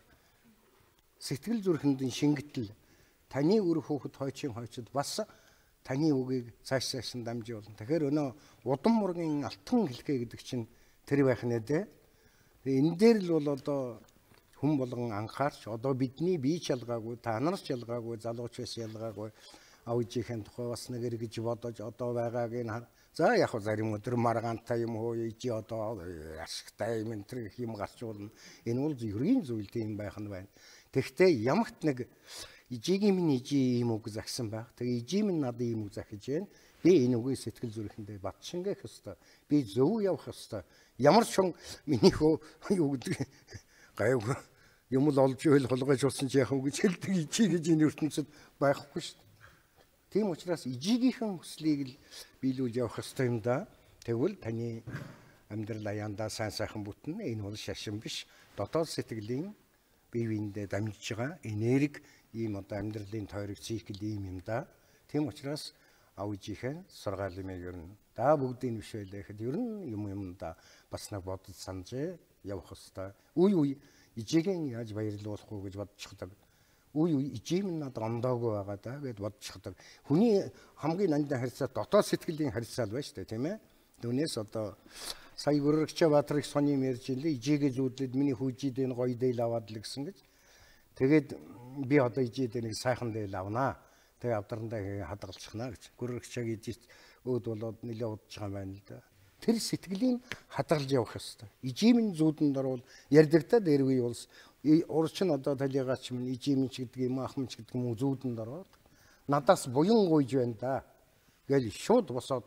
Сэтгэл зүрхэнд шингэтэл таны үр хүүхэд хойчин хойчод бас таны үгийг цааш цааш нь дамжиж болно. Тэгэхээр өнөө удам мургийн алтан хэлхээ гэдэг чинь тэр байх нэ дээ. Энэ дээр л бол одоо хүн болгон анхаарч одоо бидний бие чалгаагүй, та нар ч ялгаагүй, залууч бас ялгаагүй авжийнхэн тухай бас нэг эргэж бодож одоо байгааг нь за яг хөө зарим өдөр маргаантай юм уу ижи одоо ашигтай юм энэ гэх юм гарч болно. Энэ бол ергийн зүйл тийм байх нь байна. Тэгвэл ямагт нэг ижигийн минь ижи юм үг загсан байх. Тэгээ ижи минь надад юм үг захиж байна. Би энэ үгийг сэтгэл зүрхэндээ батшингаах ёстой. Би зөв явах ёстой. Ямар ч хүн миний хөө юу гэдэг гайгүй юм л олж ийл холгойж болсон чи яг үг гэж хэлдэг ижи гэж энэ ертөнцид байхгүй шүү дээ. Тийм учраас ижигийнхэн хүслийг л биелүүлж явах ёстой юм да. Тэгвэл таны амьдрал аяндаа сайн сайхан бүтэн. Энэ бол шашин биш. Дотоод сэтгэлийн бие биендээ дамжиж байгаа энерги ийм одоо амьдралын тойрог цикл ийм юм да. Тийм учраас авжийнхэн сургаалын мэг ер нь да бүгдийн биш байлаа гэхэд ер нь юм юм да бас нэг бодож санджээ явах ёстой. Үе үе ижигийн яаж баярлуулах уу гэж бодчихдаг. Үе үе ижим надад ондоогүй байгаа да гэд бодчихдаг. Хүний хамгийн нандин харьцаа дотоод сэтгэлийн харьцаа л байна шүү дээ тийм ээ. Түүнээс одоо сая Гүрэгч Баатар их сони мэрж илээ ижигээ зүүдлээд миний хүүжид энэ гоё дээл аваад л гэсэн гэж. Тэгээд би одоо ижид нэг сайхан дээл авнаа. Тэгээ авдарандаа хадгалчихна гэж. Гүрэгчэг ижиж өөд болоод нэлээ удаж байгаа юм байна л да. Тэр сэтгэлийн хадгалж явах ёстой. Ижимийн зүүдэнд орвол ярьдагтаа дээргүй улс урч нь одоо талигаач минь ижимийн ч гэдэг юм ахмын ч гэдэг юм уу зүүдэнд ороод надаас буян гуйж байна да. Гэл шууд босоод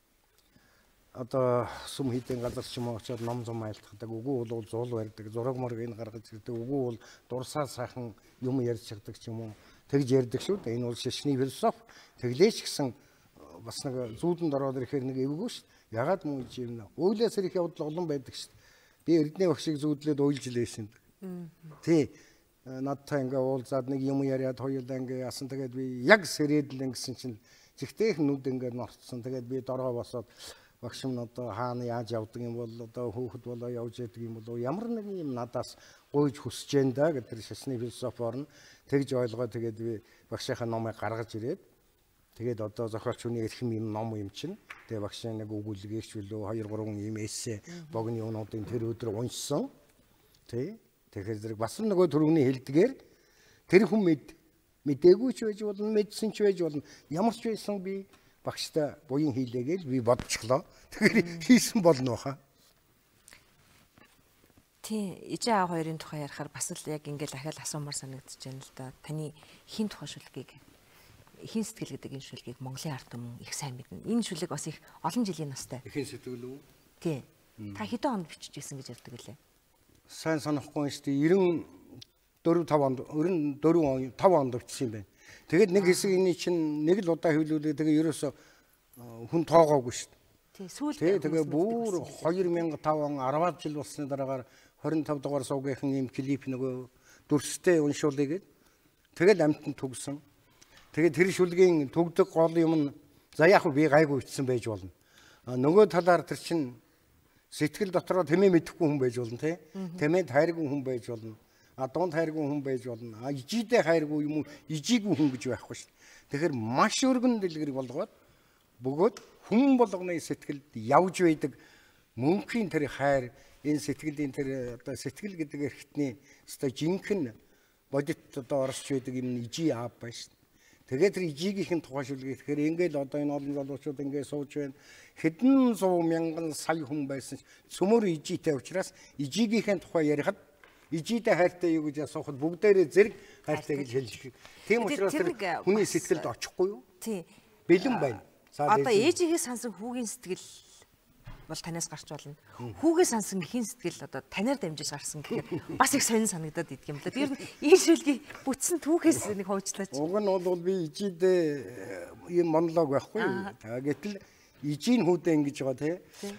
одоо сум хийдэн газар ч юм уу очоод ном зам айлтгадаг. Үгүй бол зуул барьдаг. Зураг мөргийг гаргаж ирдэг. Үгүй бол дурсаа сайхан юм ярьж чаддаг ч юм уу. Тэгж ярьдаг шүү дээ. Энэ бол шашны философи. Тэглээч гэсэн бас нэг зүүдэнд ороод ирэхээр нэг эвгүй шүү. Ягаад муу юм нэ? Уйлаас ирэх явдал олон байдаг шүү. Би эрдэнэ багшийг зүүдлээд уйлж лээсэн. Тий. Надтай ингээ уулзаад нэг юм яриад хоёулаа ингээ яасан. Тэгээд би яг сэрээдлэн гэсэн чинь зихтэйх нүд ингээ норцсон. Тэгээд би дороо босоод багш нь одоо хаана яаж явдаг юм бол одоо хөөхд болоо явж яадаг юм болоо ямар нэг юм надаас гуйж хүсэж जैन да гэдэг шашны философоор нь тэгж ойлгоо. Тэгээд би багшийнхаа номыг гаргаж ирээд тэгээд одоо зохиолч хүний эрхэм юм ном юм чинь тэгээд багшийн нэг өгүүлгийгч билүү хоёр гурван юм эссе богны өнөөдрийн тэр өдөр уншсан. Тий. Тэгэхээр зэрэг бас нөгөө төрөвний хэлдгээр тэр хүн мэд мэдээгүй ч байж болно, мэдсэн ч байж болно. Ямар ч байсан би багштай буян хийлээгээл би бодчихлоо. Тэгэхээр хийсэн болно хаа. Тий, ижээ аав хоёрын тухай ярихаар бас л яг ингээл дахиад асуумаар санагдаж байна л да. Таны хин тухай шүлгийг хин сэтгэл гэдэг энэ шүлгийг Монголын ард түмэн их сайн мэднэ. Энэ шүлэг бас их олон жилийн настай. Хин сэтгэл үү? Тий. Та хэдэн онд бичижсэн гэж ярьдаг лээ? Сайн санахгүй шүү дээ. девяносто четыре онд, девяносто четыре онд бичсэн юм байна. Тэгээд нэг хэсэг энэ чинь нэг л удаа хөвлүүлээ. Тэгээ ерөөсө хүн тоогоогүй шүү дээ. Тий, сүүлд тэгээ бүр two thousand five он ten жил болсны дараагаар twenty-five дугаар суугийнхан ийм клип нөгөө дүрстэй уншуулъя гээд тэгэл амтнд түгсэн. Тэгээ тэр шүлгийн түгдэг гол юм нь за яг би гайгүй ичсэн байж болно. Нөгөө талаар тэр чин сэтгэл дотроо тэмээ мэдэхгүй хүн байж болно тий. Тэмээ хайргүй хүн байж болно. А дунд хайргүй хүн байж болно. А ижидээ хайргүй юм уу ижигүй хүн гэж байхгүй шүү. Тэгэхээр маш өргөн дэлгэрэг болгоод бөгөөд хүн болгоны сэтгэлд явж байдаг мөнхийн тэр хайр энэ сэтгэлийн тэр одоо сэтгэл гэдэг эрхтний өстой жинхэнэ бодит одоо орсч байдаг юм ижи аав байна шүү. Тэгээд тэр ижигийнхэн тухай шүлгийг тэгэхээр ингээл одоо энэ олон залуучууд ингээд сууж байна. Хэдэн зуун мянган сая хүн байсан цөмөр ижитэй учраас ижигийнхэн тухай ярихад ижидээ хайртай юу гэж асуухад бүгдээрээ зэрэг хайртай гэж хэлдэг. Тийм учраас тэр хүний сэтгэлд очихгүй юу? Тий. Бэлэн байна. Одоо ээжийнхээ сансан хүүгийн сэтгэл бол танаас гарч болно. Хүүгээ сансан хин сэтгэл одоо танаар дамжиж гарсан гэхээр бас их сонир санагдаад идэх юм л да. Тэр нь энэ шүлгийг бүтсэн түүхээс нэг хуучлаач. Уг нь бол би ижидээ юм монолог байхгүй юу? Гэтэл ижийн хүүдээ ингэж байгаа тий.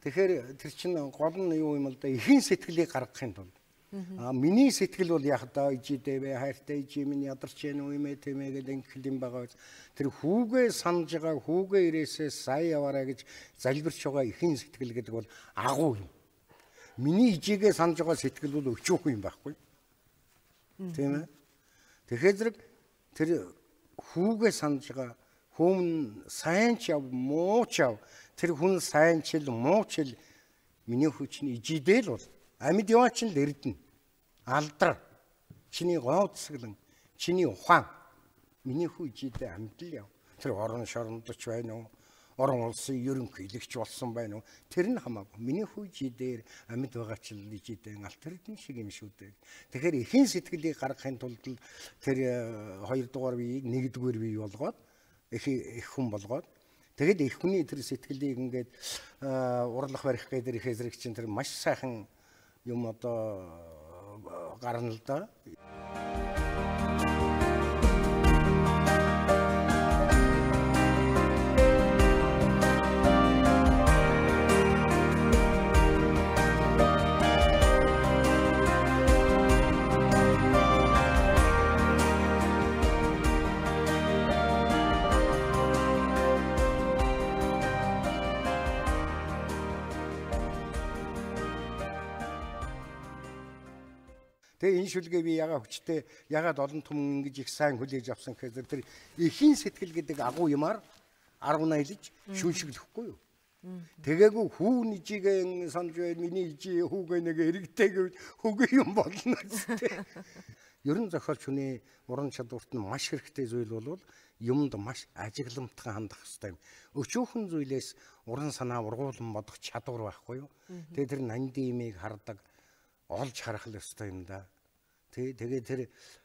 Тэгэхээр тэр чинь гол нь юу юм л да эхийн сэтгэлийг гаргахын тулд. А миний сэтгэл бол яг да ижидээ вэ хайртай ижи минь ядарч яах юм ээ тийм ээ гэдэг инхлим байгаа. Тэр хүүгээ санаж байгаа хүүгээ ирээсээ сая яваарай гэж залбирч байгаа эхийн сэтгэл гэдэг бол агуу юм. Миний ижигээ санаж байгаа сэтгэл бол өчөөх юм байхгүй. Тийм ээ. Тэгэхээр зэрэг тэр хүүгээ санаж байгаа хүн сайн ч яв муу ч яв тэр хүн сайн ч л муу ч л миний хүчний ижидээ л бол амьд яваа чинь л эрдэнэ. Алдар. Чиний гооцсгэлэн, чиний ухаан. Миний хүү ижидээ амьд л яв. Тэр орон шорондч байна уу? Орон улсын ерөнхийлөгч болсон байна уу? Тэр нь хамаагүй. Миний хүү ижидээр амьд байгаа ч л ижидээ алт эрдэнэ шиг юм шүү дээ. Тэгэхээр эхийн сэтгэлийг гаргахын тулд тэр хоёрдугаар биеийг нэгдүгээр бие болгоод их их хүн болгоод тэгэд их хүний тэр сэтгэлийг ингээд урлах барих гэдэг их эзрэг чинь тэр маш сайхан юм одоо гарна л да. Тэгээ энэ шүлгээ би ягаа хүчтэй ягаад олон түмэн ингэж их сайн хүлээж авсан гэхээр тэр эхийн сэтгэл гэдэг агуу юмар арга найлж шүншиглэхгүй юу. Тэгээгүй хүүн ижигээ санаж байл миний ижи хүүгээ нэг эрэгтэй гэвэл хүүгээ юм болно гэдэг. Ерөн зохиолч хүний уран чадварт нь маш хэрэгтэй зүйл бол юмд маш ажигламтхан хандах хэрэгтэй юм. Өчүүхэн зүйлээс уран санаа ургуулсан бодох чадвар байхгүй юу. Тэгээ тэр нанди имийг хардаг олж харах л ёстой юм да. Тэгээ тэр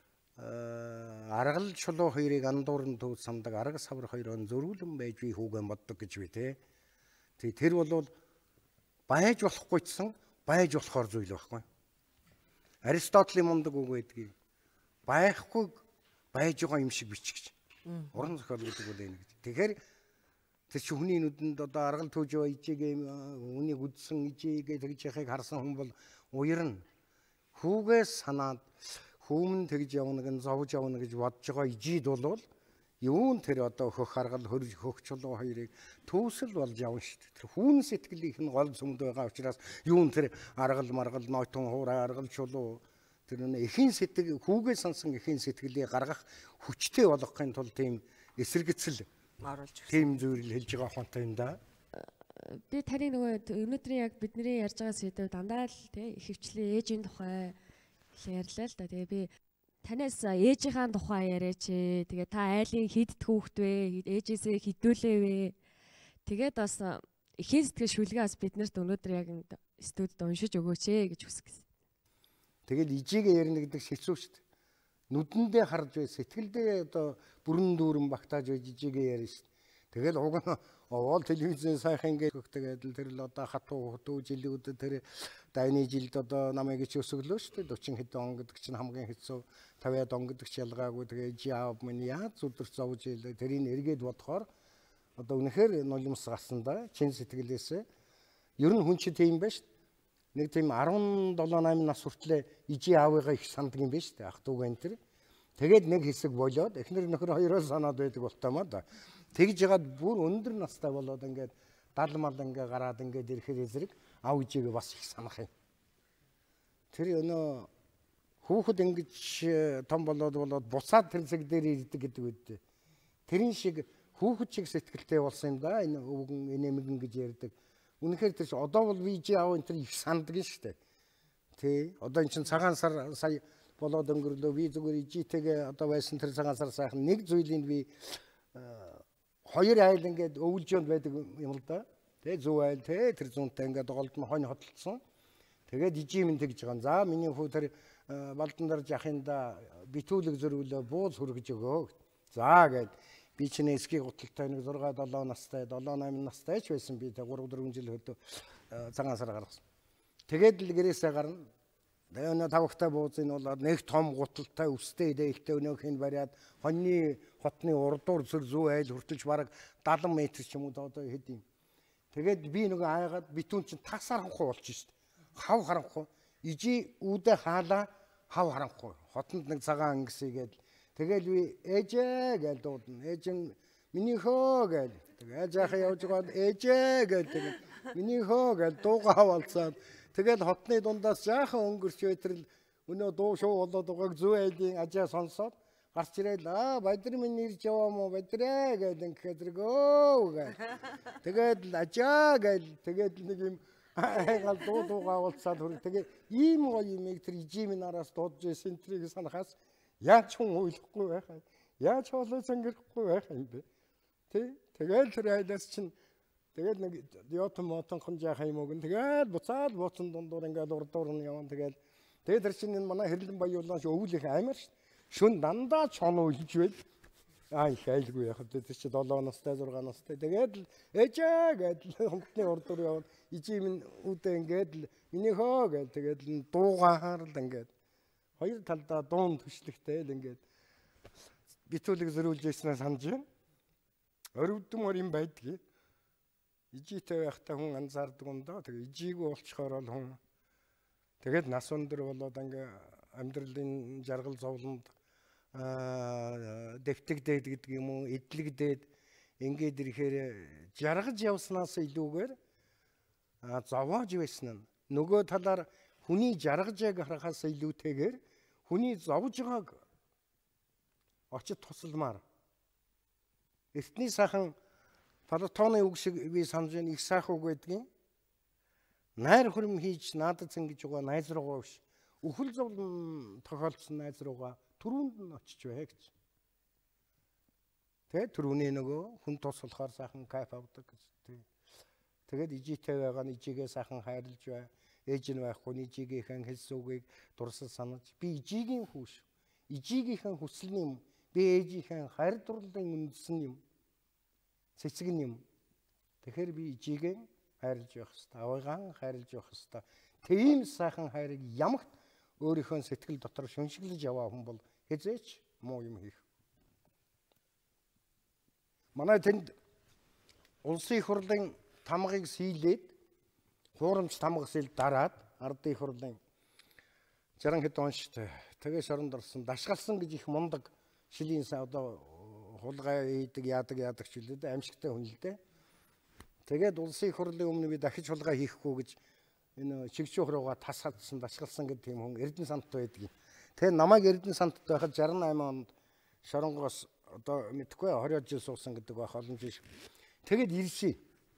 аргал чулуу хоёрыг андуурн төвд самдаг арга савар хоёроо зөрүүлэн байж би хүүгэн боддог гэж би те. Тэгээ тэр бол байж болохгүйчсэн байж болохоор зүйл байхгүй. Аристотелийн мундаг үг байдгийг байхгүй байж байгаа юм шиг бич гэж. Уран зохиол гэдэг бол энэ гэж. Тэгэхээр тэр хүний нүдэнд одоо аргал төвж байгаа ижигээ үнийг үдсэн ижигээ тэгж яхахыг харсан хүн бол уярна. Хүүгээс санаад хүмүн тэгж явна гэн зовж явна гэж бодож байгаа ижид бол юун тэр одоо хөх аргал хөх чулуу хоёрыг төвсөл болж явна шүү дээ. Тэр хүүн сэтгэлийнх нь гол сүмд байгаа учраас юун тэр аргал маргал нойтон хуурай аргал чулуу тэр нэ эхийн сэтгэл хүүгээ сансан эхийн сэтгэлийг гаргах хүчтэй болгохын тулд тийм эсэргэцэл оруулж тийм зүйл хэлж байгаа хонтой юм да. Би таны нөгөө өнөөдрийн яг бидний ярьж байгаа сэдв дандаа л тий их хвчлээ ээжийн тухай ярьлаа л да. Тэгээ би танаас ээжийнхаа тухай яриач. Тэгээ та айлын хидд хүүхэд вэ? Ээжээсээ хідүүлээ вэ? Тэгээд бас эхийн сэтгэл шүлгээ бас биднэрт өнөөдөр яг студид уншиж өгөөч ээ гэж хүсгэсэн. Тэгэл ижигээ ярина гэдэг хэцүү шүү дээ. Нүдэндээ харж бай, сэтгэлдээ одоо бүрэн дүүрэн багтааж бай ижигээ ярина шүү дээ. Тэгэл уг нь овол телевизэн сайхан ингээд тэгээд л тэр л одоо хатуу хатуу жилийн өдөр тэр дайны жилд одоо намайг ч өсөглөө шүү дээ forty хэдэн он гэдэг чинь хамгийн хэцүү fifty он гэдэг ч ялгаагүй тэгээд жаав минь яаж зүдэрч зовж ийлээ тэрийг эргээд бодохоор одоо үнэхээр нулимс гарсан да чин сэтгэлээсээ ер нь хүн чи тийм байна шүү дээ нэг тийм seventeen eight нас хүртлээр ижи аавыгаа их санддаг юм байна шүү дээ ах дүүгэн тэр тэгээд нэг хэсэг болоод эхнэр нөхөр хоёроо санаад байдаг болтоймоо да. Тэгж ягаад бүр өндөр настай болоод ингээд дал мал ингээ гараад ингээд ирэхээр эзрэг ав ижигээ бас их санах юм. Тэр өнөө хүүхэд ингэж том болоод болоод буцаад тэр зэг дээр ирдэг гэдэг үедээ. Тэрэн шиг хүүхэд шиг сэтгэлтэй болсон юм да энэ өвгөн энэмгэн гэж ярьдаг. Үнэхээр тэр одоо бол би ижи аав энэ тэр их санддаг юм шүү дээ. Тэ одоо эн чин цагаан сар сая болоод өнгөрлөө би зүгээр ижитэйгээ одоо байсан тэр цагаан сар сайхан нэг зүйлийг би хоёр айл ингээд өвлж өнд байдаг юм л да. Тэ зөв айл тэ тэр зүүнтэй ингээд голд нь хонь хотолцсон. Тэгээд ижи минь тэгж байгаа. За миний хүү тэр балдан дарж яхинда битүүлэг зөрүүлээ бууз хүргэж өгөө. За гээд би чиний эсгийн гуталтай нэг six seven настай seven eight настай ч байсан би тэ three four жил хөдөө цагаан сар гаргасан. Тэгээд л гэрээсээ гарна. Тэгээ өнөө тавхтай буузын болоод нэг том гуталтай өстэй дээлтэй өнөөхийг бариад хоньны хотны урдуур зүр зүү айл хүртэлж бараг seventy метр ч юм уу одоо хэд юм. Тэгээд би нөгөө айгаад битүүн чинь тас харанхуй болчих шít. Хав харанхуй. Ижи үүдэ хаалаа хав харанхуй. Хотонд нэг цагаан ангисгээд тэгэл би ээжээ гэж дуудана. Ээж нь минийхөө гэж. Тэгээд яахаа явж байгаа ээжээ гэж тэгээд минийхөө гэж дуугаа болцоод тэгэл хотны дундаас жаахан өнгөрч байтэрл өнөө дуу шуу болоод байгааг зүй айлын ажаа сонсоод гарч ирээд аа бадар минь ирж яваа мó бадраа гэдэг ингээд тэргөө гэж. Тэгээд ажаа гэж тэгээд нэг юм айгал дуу дуугаа болцоод хөр тэгээд ийм гоё юм тэр ижимийн араас дуудаж байсан тэрийг санахаас яаж хүн ойлгохгүй байх юм. Яаж хоолой сонгохгүй байх юм бэ? Тэ тэгээд тэр айлаас чинь тэгээд нэг диотон мотонхон жаахан юм уу гэн тэгээд буцаад бууцсан дундуур ингээд урдуур нь явна тэгээд тэгээд тэр чинь энэ манай хэрлэн баяуулаач өвлөх аймаар шүн дандаа чон үлж байл. Аа их айлгүй яхад тэр чинь долоо настай зургаан настай тэгээд ээжээ гэдэл хонхны урдуур явна ижим үүдээ ингээд минийхөө гэл тэгээд дуугаар л ингээд хоёр талдаа дуун төшлөгтэй л ингээд битүүлэг зөрүүлж яснаа санаж байна. Орвдон мөр юм байдгийг ижитэй байхдаа хүн анзаардаг юм доо. Тэгээ ижигүй болчихоор л хүн тэгээд нас өндөр болоод ингээ амьдралын жаргал зовлонд аа дэвтэгдээд гэдэг юм уу эдлэгдээд ингээд ирэхээр жаргаж явснаас илүүгээр зовоож байсан нь нөгөө талаар хүний жаргаж яг харахаас илүүтэйгээр хүний зовж байгааг очид тусалмаар эртний сайхан Платоны үг шиг би санаж байна их сайхан үг гэдгийг найр хөрм хийж наадад зангиж байгаа найз руугаа биш өхөл зовлон тохиолдсон найз руугаа түрүүнд нь очиж бай гэж. Тэгээд түрүүний нөгөө хүн тус болохоор сайхан кайф авдаг гэж. Тэгээд ижитэй байгаа нь ижигээ сайхан хайрлаж бай. Ээж нь байхгүй ижигийнхэн хэлсэн үгийг дурсал санаж би ижигийн хүүш. Ижигийнхэн хүсэлний юм. Би ээжийнхэн хайр дурлалын үндсэн юм. Цэцэг нь юм. Тэгэхээр би ижигээ хайрлаж явах хэрэгтэй. Аваагаан хайрлаж явах хэрэгтэй. Тийм сайхан хайрыг ямагт өөрийнхөө сэтгэл дотор шүншиглэж яваа хүн бол хязээч муу юм хийх. Манай тэнд улсын их хурлын тамгыг сийлээд хуурамч тамга сил дараад ардын их хурлын жарган хэд он штэ тэгээ шоронд орсон дашгалсан гэж их мундаг шилийн одоо хулгай хийдэг яадаг яадаг ч үлээ амжигтай хүн л дээ. Тэгээд улсын их хурлын өмнө би дахиж хулгай хийхгүй гэж энэ чигчүүх руугаа тас хадсан дашгалсан гэдэг тийм хүн Эрдэнэ сантд байдаг. Тэгээ намайг Эрдэнэ сантд байхад шаран найман онд шоронгоос одоо мэдхгүй хорьоо жил суусан гэдэг байх олон жил. Тэгээд ирсэн.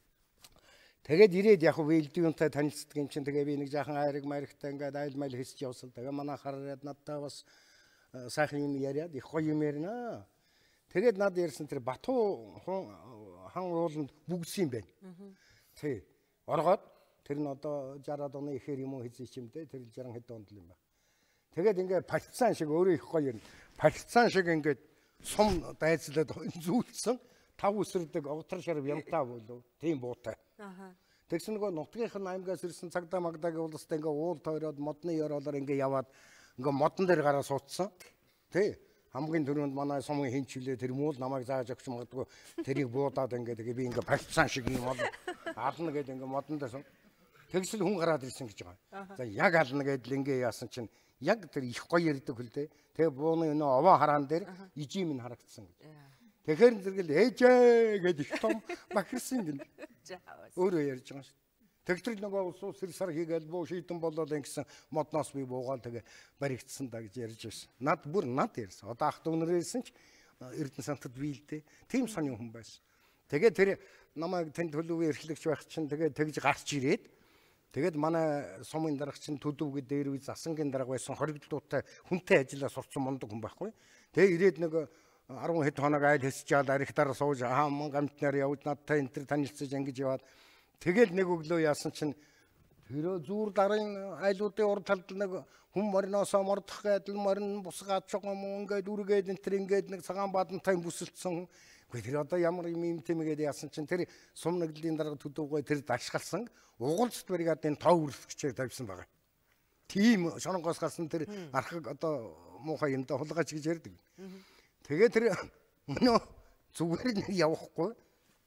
Тэгээд ирээд яг вэлдүүнтэй танилцдаг юм чинь тэгээ би нэг жаахан айраг маригтай ингээд айл майл хийсч явсан. Тэгээ манай хараад надтай бас сайхан юм яриад их гоё юм ярина. Тэгээд над ярьсан тэр Батуу хан ууланд бүгдсэн юм байна. Тий. Оргоод тэр нь одоо шараад оны ихээр юм уу хийсэн юм дээ. Тэр жарган хэд онд л юм ба. Тэгээд ингээд пальцсан шиг өөрөө их гоё юм. Пальцсан шиг ингээд сум дайцлаад зүүлсэн тав үсэрдэг огтор шарв ямтаа болов. Тийм буутай. Аха. Тэгсэн нөгөө нутгийнх нь аймгаас ирсэн цагдаа магдагийн улстай ингээ уул тойроод модны ёроолоор ингээ яваад ингээ модон дээр гараа суудсан. Тий. Хамгийн түрүүнд манай сумын хинчвлээ тэр муул намайг зааж өгч магадгүй тэрийг буудаад ингээ тэгээ би ингээ пальцсан шиг юм бол ална гэдэг ингээ модон дээр тэгсэл хүн гараад ирсэн гэж байгаа. За яг ална гэдэл ингээ яасан чинь яг тэр их гоё ярддаг хөл дээ. Тэгээ бууны өнөө овоо хараан дээр ижим нь харагдсан гэж. Тэгэхээр зэрэгэл ээжээ гэж их том бахирсан гин. Өөрөө ярьж байгаа шүү. Тэгтэл нөгөө улс сэр сар хийгээл буу шийдэн болоод ингэсэн модноос би буугаал тэгээ баригдсан да гэж ярьж байсан. Над бүр над ярьсан. Одоо ах дүүнэрээсэн ч Эрдэнэ сантад бийлдэ. Тийм сонин хүн байсан. Тэгээ тэр намайг тэнд төлөвөө эрхлэгч байх чинь тэгээ тэгж гарч ирээд тэгээд манай сумын дарга чинь төдөвгөө дээр үе засангийн дарга байсан хоригдлуутай хүнтэй ажиллаа сурцсан мундаг хүн байхгүй. Тэгээ ирээд нэг арван хэд хоног айл хэсчээд арихтаар сууж аа мөн гамтнаар явж надтай энэ төр танилцаж ингэж яваад тэгэл нэг өглөө яасан чинь тэр зүүр дарын айлуудын урд талд нэг хүн мориноосоо мордох гэдэл морин бусгаад чугам ингээд үргээд энэ төр ингээд нэг цагаан бадантай бүсэлдсэн. Гэхдээ тэр одоо ямар юм юм тэмээгээд яасан чинь тэр сум нэгдлийн дарга төдөвгөө тэр дашгалсан угалцт бригадын тоо үрсгчээр тавьсан байгаа. Тийм шоронгоос гарсан тэр архаг одоо муухай юмдаа хулгайч гэж ярьдаг. Тэгээ тэр өнөө зүгээр нэг явахгүй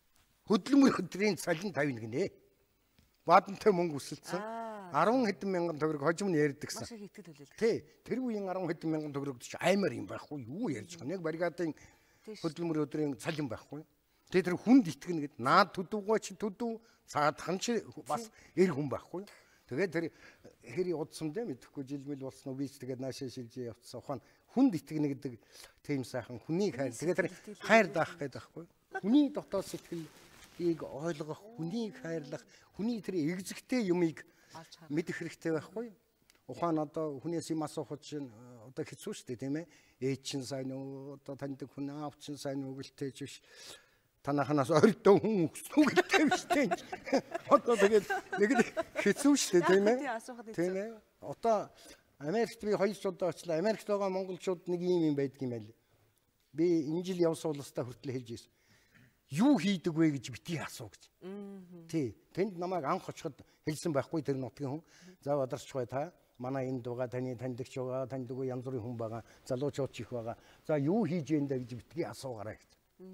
Хөдөлмөр өдрийн цалин тавина гинэ. Бадантай мөнгө өсөлдсөн. арван хэдэн мянган төгрөг хожим нь ярьдагсан. Маш их итгэл төлөөлөг. Тий. Тэр үеийн арван хэдэн мянган төгрөг ч аймаар юм байхгүй юу ярьж байгаа. Яг бригадын хөдөлмөр өдрийн цалин байхгүй. Тэгээ тэр хүнд итгэнэ гэд наад төдөвгөө чи төдөв цаадхан чи бас эр хүн байхгүй. Тэгээ тэр хэрий удсан дээ мэдэхгүй жилмэл болсон уу бич тэгээд наашаа шилж явцсан ухаан хүнд итгэнэ гэдэг тийм сайхан хүний хайр. Тэгээ тэр хайр даах гэдэг байхгүй. Хүний дотоод сэтгэлийг ойлгох, хүнийг хайрлах, хүний тэр эгзэгтэй юмыг мэдэх хэрэгтэй байхгүй. Ухаан одоо хүнээс юм асуухад чинь одоо хэцүү шүү дээ тийм ээ. Ээж чинь сайн уу, одоо таньдаг хүн аав чинь сайн уу гэлтэйж биш. Танаханаас ойртоо хүн өссөн гэлтэй биш тийм. Одоо тэгээд нэг хэцүү шүү дээ тийм ээ. Тийм ээ. Одоо Америкт би хоёр жил удаа очлаа. Америкт байгаа монголчууд нэг юм юм байдаг юм байл. Би энэ жил явсан улстай хүртэл хэлж ирсэн. Юу хийдэг вэ гэж битгий асуу гэж. Тий. Тэнд намайг анх очиход хэлсэн байхгүй тэр нутгийн хүн. За бадарчгүй та манай энд байгаа таны таньдагч байгаа, танд үгүй янз бүрийн хүн байгаа, залуучууд ч их байгаа. За юу хийж яндаа гэж битгий асуугаарай гэж.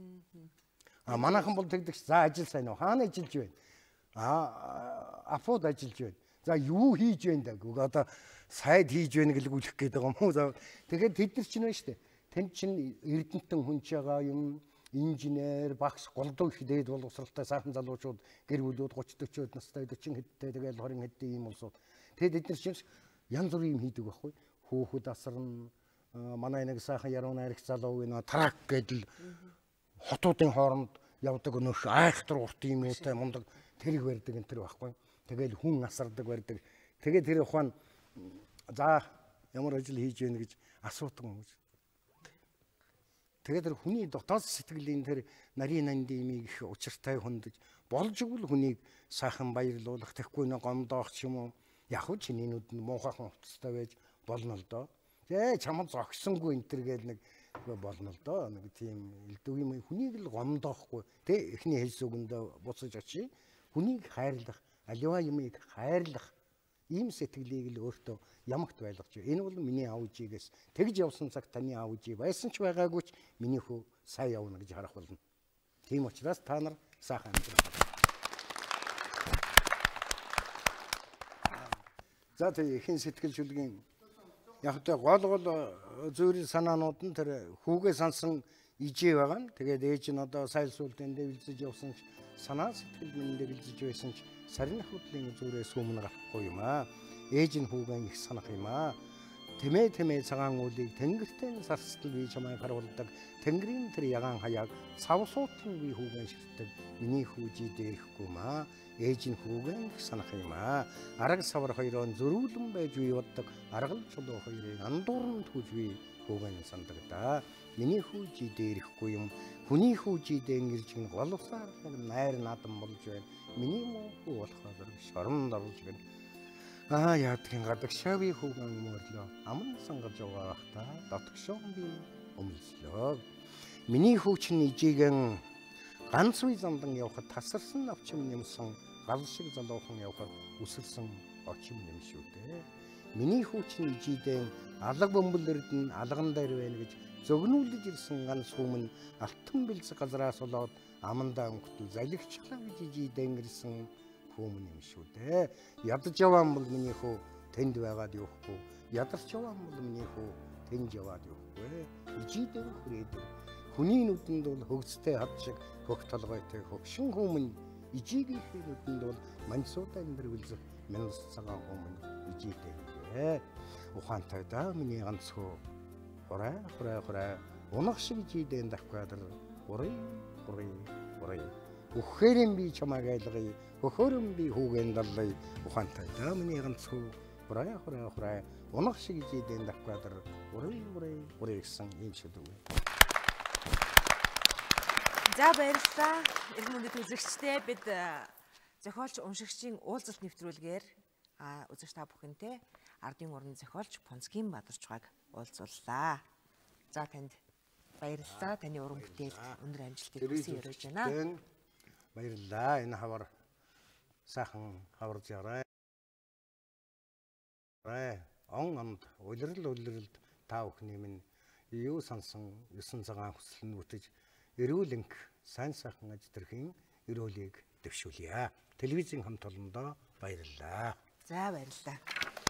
А манайхан бол тэгдэгч за ажил сайн уу? Хаана ажиллаж байна? А апод ажиллаж байна. За юу хийж яндаа гүг одоо сайд хийж байна гэлгүүлэх гээд байгаа юм уу? За тэгэхээр тэд нар чинь байна шүү дээ. Тэнд чинь эрдэнтэн хүн ч байгаа юм. Инженер, багш, голдуу их дээд боловсралтай сайхан залуучууд гэр бүлүүд тридцать40-од настай forty хэдтэй тэгэл twenty хэдтэй ийм улсууд. Тэгээд эдгээр чинь янз бүрийн юм хийдэг байхгүй. Хөөхөд асарна, манай нэг сайхан яруу найрагч залуу нөө трак гэдэл хотуудын хооронд явдаг нөх айхтар урт юм уутай мундаг тэрэг барьдаг энэ төр байхгүй. Тэгэл хүн асардаг барьдаг. Тэгээд тэр ухаан за ямар ажил хийж яах гэж асуудаг юм гэж. Тэгээд тэр хүний дотоод сэтгэлийн тэр нарийн нандимыг их учиртай хүндэж болж игэл хүнийг сайхан баярлуулах тэгэхгүй нэг гомдоох ч юм уу яг уу чиний нүд нь муухайхан хувцастай байж болно л доо. Тэ чамд зогсонгүй энэ төр гээд нэг болно л доо. Нэг тийм элдв юм хүнийг л гомдоохгүй тэ эхний хэлс үгэндээ буцаж очие. Хүнийг хайрлах, аливаа юмыг хайрлах ийм сэтгэлийг л өөртөө ямагт байлгаж байна. Энэ бол миний аав ээжигээс тэгж явсан цаг таны аав ээж байсан ч байгаагүй ч миний хүү сайн явна гэж харах болно. Тийм учраас та нар сайхан амьдрах. За тэг ихэн сэтгэл шүлгийн яг тэ гол гол зөөрийн санаанууд нь тэр хүүгээ сансан ижээ байгаа нь. Тэгээд ээж нь одоо сайлсуултын дэвлзэж явсан ч санаа сэтгэл минь дэвлзэж байсан ч сарын хөдлийн зүрээс өмнө гарахгүй юм аа. Ээж нь хүүгэн их санах юм аа. Тэмээ тэмээ цагаан үлийг тэнгэртэн сарсдал би чамайг харуулдаг. Тэнгэрийн тэр ягаан хаяаг цавсуутан би хүүгэн шигтдэг. Миний хүүжи дээхгүй юм аа. Ээж нь хүүгэн их санах юм аа. Арга савар хоёроо зөрүүлэн байж бий боддог. Аргал чулуу хоёрыг андуурн түүж би хүүгэн сандаг да. Миний хүүжи дээхгүй юм. Хүний хүүжи дэнгэрж гин голсаар найр наадам болж байна. Миний муу хүү болохоор шоронд оруулж гин. Аа яадгийн гадагшаави хүүгэн мөрлөө. Аман сангаж байгаа та дотгшоон би өмлслөө. Миний хүүчин ижигэн ганц үе замдан явхад тасарсан навчим нэмсэн гал шиг залуухан явхад үсэлсэн очим нэм шүү дээ. Миний хүүчин ижидэн алга бөмбөлөрд нь алган дээр байна гэж зөгнүүлж ирсэн ганц хүмүн алтан бэлзэг газраас болоод амандаа өнгөтөл залгичлаа гэж ижидэн ирсэн хүмүн юм шүү дээ. Ядаж яваан бол миний хүү тэнд байгаад явахгүй. Ядарч яваан бол миний хүү тэнд яваад явахгүй. Ижидэн хүрээд хүний нүдэнд бол хөгцтэй хад шиг хөх толгойтой хөгшин хүмүн ижигийн нүдэнд бол мансуудаа энэ бэлзэг мянс цагаан хүмүн ижидэн. Ухаантай да миний ганц хүү хураа хураа хураа унах шиг ижидэн давхгаад урый урый урый Үхэрэм би чамайг айлгая, хөхөрөм би хүүгэн даллая, ухаантай да миний ганц хүү хураа хураа хураа унах шиг ижидэн давхгаад урый урый урый гэсэн юм шиг дүү. За баярлалаа. Эрхэм үндэт үзэгчдээ бид зохиолч уншигчийн уулзалт нэвтрүүлгээр а үзэгч та бүхэнтэй ардын уран зохиолч Пунцгийн Бадарчгааг уулзууллаа. За танд баярлалаа. Таны уран бүтээл өндөр амжилтыг хүсье өрөөж байна. Баярлалаа. Энэ хавар сайхан хаварж яраа. Он амд улирал улиралд та бүхний минь юу сансан есөн цагаан хүсэл нь бүтэж эрүүл энх сайн сайхан аж төрхийн өрөөлийг дэвшүүлье. Телевизийн хамт олондоо баярлалаа. За баярлалаа.